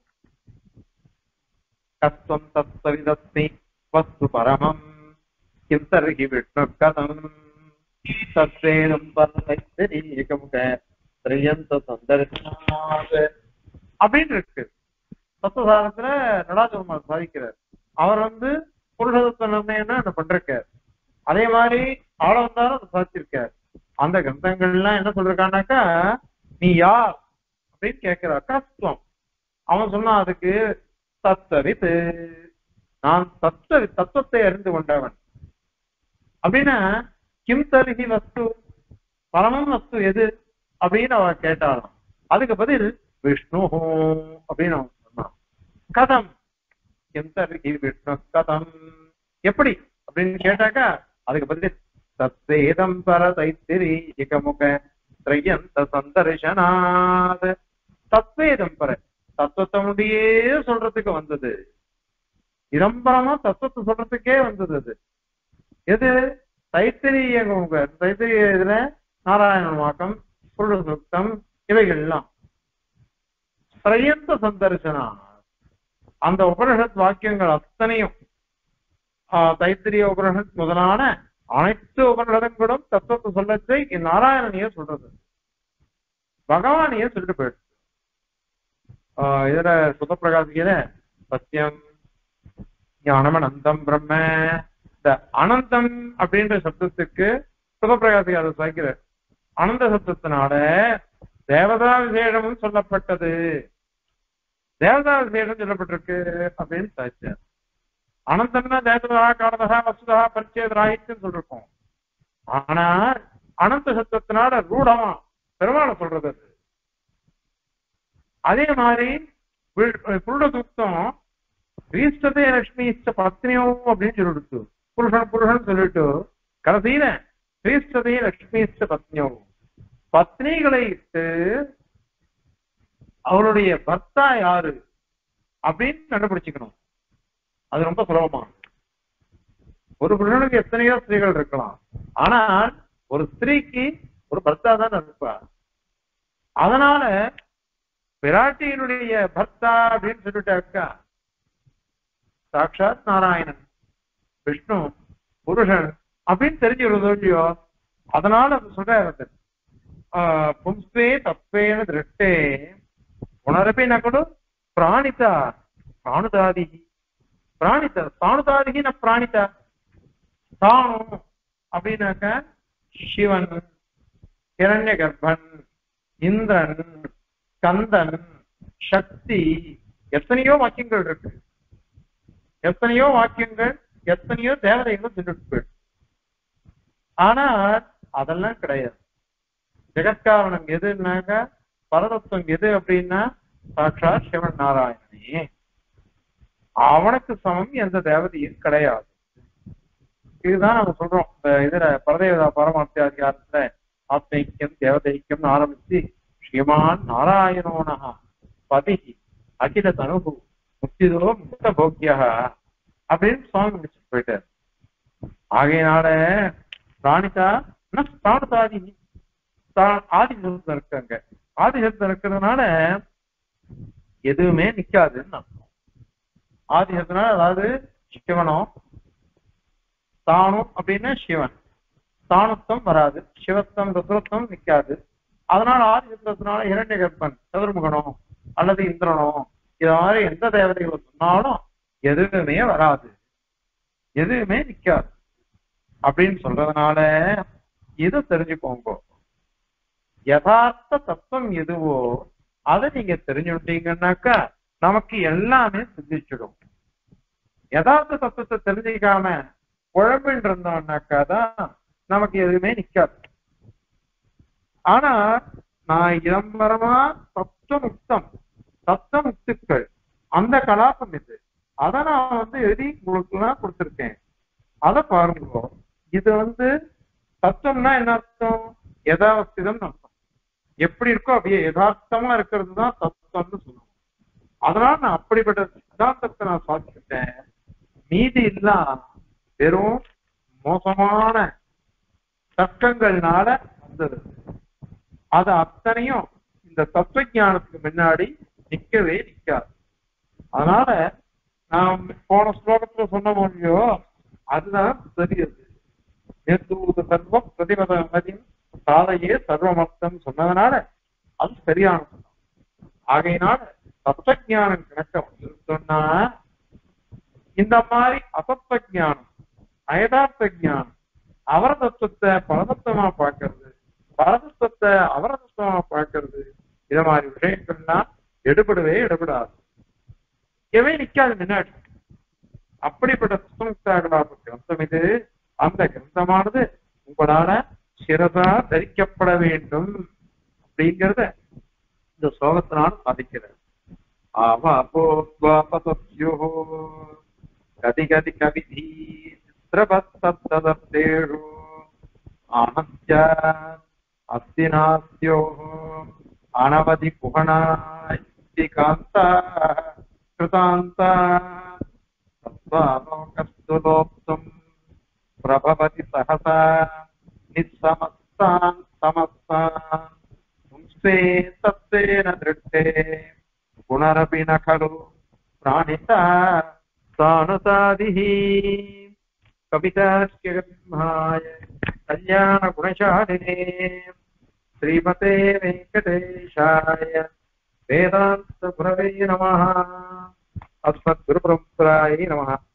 கஸ்தம் தத்விதஸ்மி வஸ்து பரமம் கிந்தர்ஹி விஷ்ணு கதம் சத்வேதம் பரமைத்தரீகமுக திரியந்த சந்தர்சனாத அப்படின்னு இருக்கு. தத்துவசாரத்துல நடாஜபெருமாள் சாதிக்கிறார். அவர் வந்து புருஷதத்துவ நிர்ணயம்னா என்ன பண்றார். அதே மாதிரி ஆள வந்தாலும் அதை சாதிச்சிருக்கார். அந்த கிரந்தங்கள்லாம் என்ன சொல்றான்னாக்கா, நீ யார் அப்படின்னு கேட்கிற கஸ்துவம். அவன் சொன்னா அதுக்கு தத்துவித்து, நான் தத்துவ தத்துவத்தை அறிந்து கொண்டவன் அப்படின்னா கிம் தருகி வஸ்து பரமம் வஸ்து எது அப்படின்னு அவன் கேட்டாலும் அதுக்கு பதில் விஷ்ணு அப்படின்னு அவன் சொன்னான். கதம் கிம் தருகி விஷ்ணு கதம் எப்படி அப்படின்னு கேட்டாக்கா அதுக்கு பதில் தத்வேதம் பர தைத்திரீகமுக திரையந்த சந்தர்சனாத். தத்வேதம் பர தத்துவத்தை முடியே சொல்றதுக்கு வந்தது. இடம்பரமா தத்துவத்தை சொல்றதுக்கே வந்தது. அது எது? தைத்திரிய தைத்திரிய இதுல நாராயணன் வாக்கம் புருட சூக்தம் இவைகள்லாம் திரையந்த சந்தர்சனா. அந்த உபனிஷத் வாக்கியங்கள் அத்தனையும் தைத்திரிய உபனிஷத் முதலான அனைத்து உபனிஷதங்களும் தத்துவத்தை சொல்லச்சை நாராயணனையே சொல்றது, பகவானையே சொல்லிட்டு போயிடுச்சு. ஆஹ் இதுல சுதப்பிரகாசிக்கிற சத்தியம் ஞானமனந்தம் பிரம்ம, இந்த அனந்தம் அப்படின்ற சப்தத்துக்கு சுதப்பிரகாசிக்கு அதை சாய்க்கிற அனந்த சப்தத்தினால தேவதா விசேஷமும் சொல்லப்பட்டது, தேவதா விசேஷம் சொல்லப்பட்டிருக்கு அப்படின்னு சாய்ச்சார். அனந்தம்னா தேவதா காரணதா வசுதா பரிச்சேத ராகித்யம் சொல்லிருக்கோம். ஆனா அனந்த சப்தத்தினால ரூடமா பெருமாளை சொல்றது. அது அதே மாதிரி புருட சூக்தம் ஸ்ரீஸ்ததே லட்சுமி இஷ்ட பத்னியோ அப்படின்னு சொல்லிடுச்சு. புருஷன் புருஷன் சொல்லிட்டு கடைசியில ஸ்ரீஸ்ததே லட்சுமி இஷ்ட பத்னியோ, பத்னிகளை இட்டு அவருடைய பர்த்தா யாரு அப்படின்னு கண்டுபிடிச்சுக்கணும். அது ரொம்ப சுலபமா. ஒரு புருஷனுக்கு எத்தனையோ ஸ்திரீகள் இருக்கலாம், ஆனால் ஒரு ஸ்திரீக்கு ஒரு பர்த்தா தான் இருப்பா. அதனால பிராட்டியினுடைய பர்த்தா அப்படின்னு சொல்லிட்டாக்கா சாட்சாத் நாராயணன் விஷ்ணு புருஷன் அப்படின்னு தெரிஞ்சுக்கிறதோ இல்லையோ. அதனால அது சொல்ற பும்ஸ்வே தப்பேன திருஷ்டே உணரப்பே கூட பிராணிதா பிராணுதாதிகி பிராணிதா ஸ்தானுதாதிகி ந பிராணிதா. ஸ்தானு அப்படின்னாக்க சிவன், ஹிரண்ய கர்ப்பன், இந்திரன், கந்தன், சக்தி, எத்தனையோ வாக்கியங்கள் இருக்கு. எத்தனையோ வாக்கியங்கள் எத்தனையோ தேவதைகள் சொல்லிட்டு போயிடு. ஆனா அதெல்லாம் கிடையாது. ஜெகத்காரணம் எதுனாக்க பரதத்துவம் எது அப்படின்னா சாட்சாத் சிவன் நாராயணனே. அவனுக்கு சமம் எந்த தேவதையும் கிடையாது. இதுதான் நம்ம சொல்றோம். இந்த இதுல பரதேவதா பரமார்த்த அதிகாரத்துல ஆத்மைக்கியம் தேவதைக்கியம் ஆரம்பிச்சு ஸ்ரீமான் நாராயணோனா பதி அகில தனுகு முக்திதோ முக்த போக்கியா அப்படின்னு சுவாமி முடிச்சுட்டு போயிட்டார். ஆகையினால பிராணிதா பிராணுதாதி ஆதிசப்தம் இருக்காங்க. ஆதிசப்தம் இருக்கிறதுனால எதுவுமே நிக்காதுன்னு அர்த்தம். ஆதிசப்தனால அதாவது சிவனம் தானும் அப்படின்னா சிவன் தானுத்தம் வராது, சிவத்தம் ருத்ரத்தம் நிக்காது. அதனால ஆதிசப்தத்தினால இரண்ய கர்ப்பன் சதுர்முகனோ அல்லது இந்திரனோ இது மாதிரி எந்த தேவதைகளை சொன்னாலும் எதுவுமே வராது, எதுவுமே நிக்காது அப்படின்னு சொல்றதுனால இதை தெரிஞ்சுக்கோங்க. யதார்த்த தத்துவம் எதுவோ அதை நீங்க தெரிஞ்சுட்டீங்கன்னாக்கா நமக்கு எல்லாமே சித்திச்சிடும். யதார்த்த தத்துவத்தை தெரிஞ்சுக்காம குழம்பின்னு இருந்தோம்னாக்கா தான் நமக்கு எதுவுமே நிக்காது. ஆனா நான் இதம்பரமா தத்துவ முக்தம் தத்துவ முக்துக்கள் அந்த கலாபம் இது, அதை நான் வந்து எழுதி உங்களுக்கு எல்லாம் கொடுத்துருக்கேன். அதை பாருங்க. இது வந்து தத்துவம்னா என்ன அர்த்தம்? யதாவஸ்திதம் அர்த்தம். எப்படி இருக்கோ அப்படியே யதார்த்தமா இருக்கிறது தான் தத்துவம்னு சொல்லுவோம். அதனால நான் அப்படிப்பட்ட சித்தாந்தத்தை நான் சாதிச்சுட்டேன். மீதி எல்லாம் வெறும் மோசமான தர்க்கங்கள்னால வந்தது. அது அத்தனையும் இந்த தத்துவ ஞானத்துக்கு முன்னாடி நிக்கவே நிக்காது. அதனால நாம் போன ஸ்லோகத்துல சொன்ன மொழியோ அதுதான் தெரியுது. நேர்தூத சர்வம் பிரதிபதமதின் சாதையே சர்வமர்த்தம் சொன்னதுனால அது சரியான சொன்னோம். ஆகையினால தத்துவ ஞானம் கணக்கம் சொன்னா இந்த மாதிரி அசத்த ஞானம் அயதார்த்த ஞானம் அவர தத்துவத்தை பரதத்துவமா பார்க்கறது, பரதத்துவத்தை அவர தத்துவமா பார்க்கறது, இத மாதிரி விஷயங்கள்லாம் எடுபடவே எடுபடாது, எவே நிக்காது முன்னாடி. அப்படிப்பட்ட புத்தகங்களாக கிரந்தம் இது. அந்த கிரந்தமானது உங்களால சிறதா தரிக்கப்பட வேண்டும் அப்படிங்கிறத இந்த சோகத்தினால் சாதிக்கிறது. ஆவாபோத்வாபதத்யோ கதி கதி கவிதி சித்ரபத்ததப்தேஷு ஆனத்ய அஸ்தினாஸ்யோ அனவதி புகணாய் காந்தா கிருதாந்தா தத்வாலோகஸ்துலோப்தும் பிரபவதி சஹசா நிஸ்ஸமஸ்தான் சமஸ்தான் பும்சே தத்தேன திருஷ்டே புனரபி ந கலு பிராணிதா சானுசாதிஹி. கவிதார்க்கியசிம்ஹாய கல்யாண குணசாலினே ஸ்ரீமதே வெங்கடேஷாய வேதாந்த குரவே நமः. அஸ்மத் குரு பரம்பராயை நமः.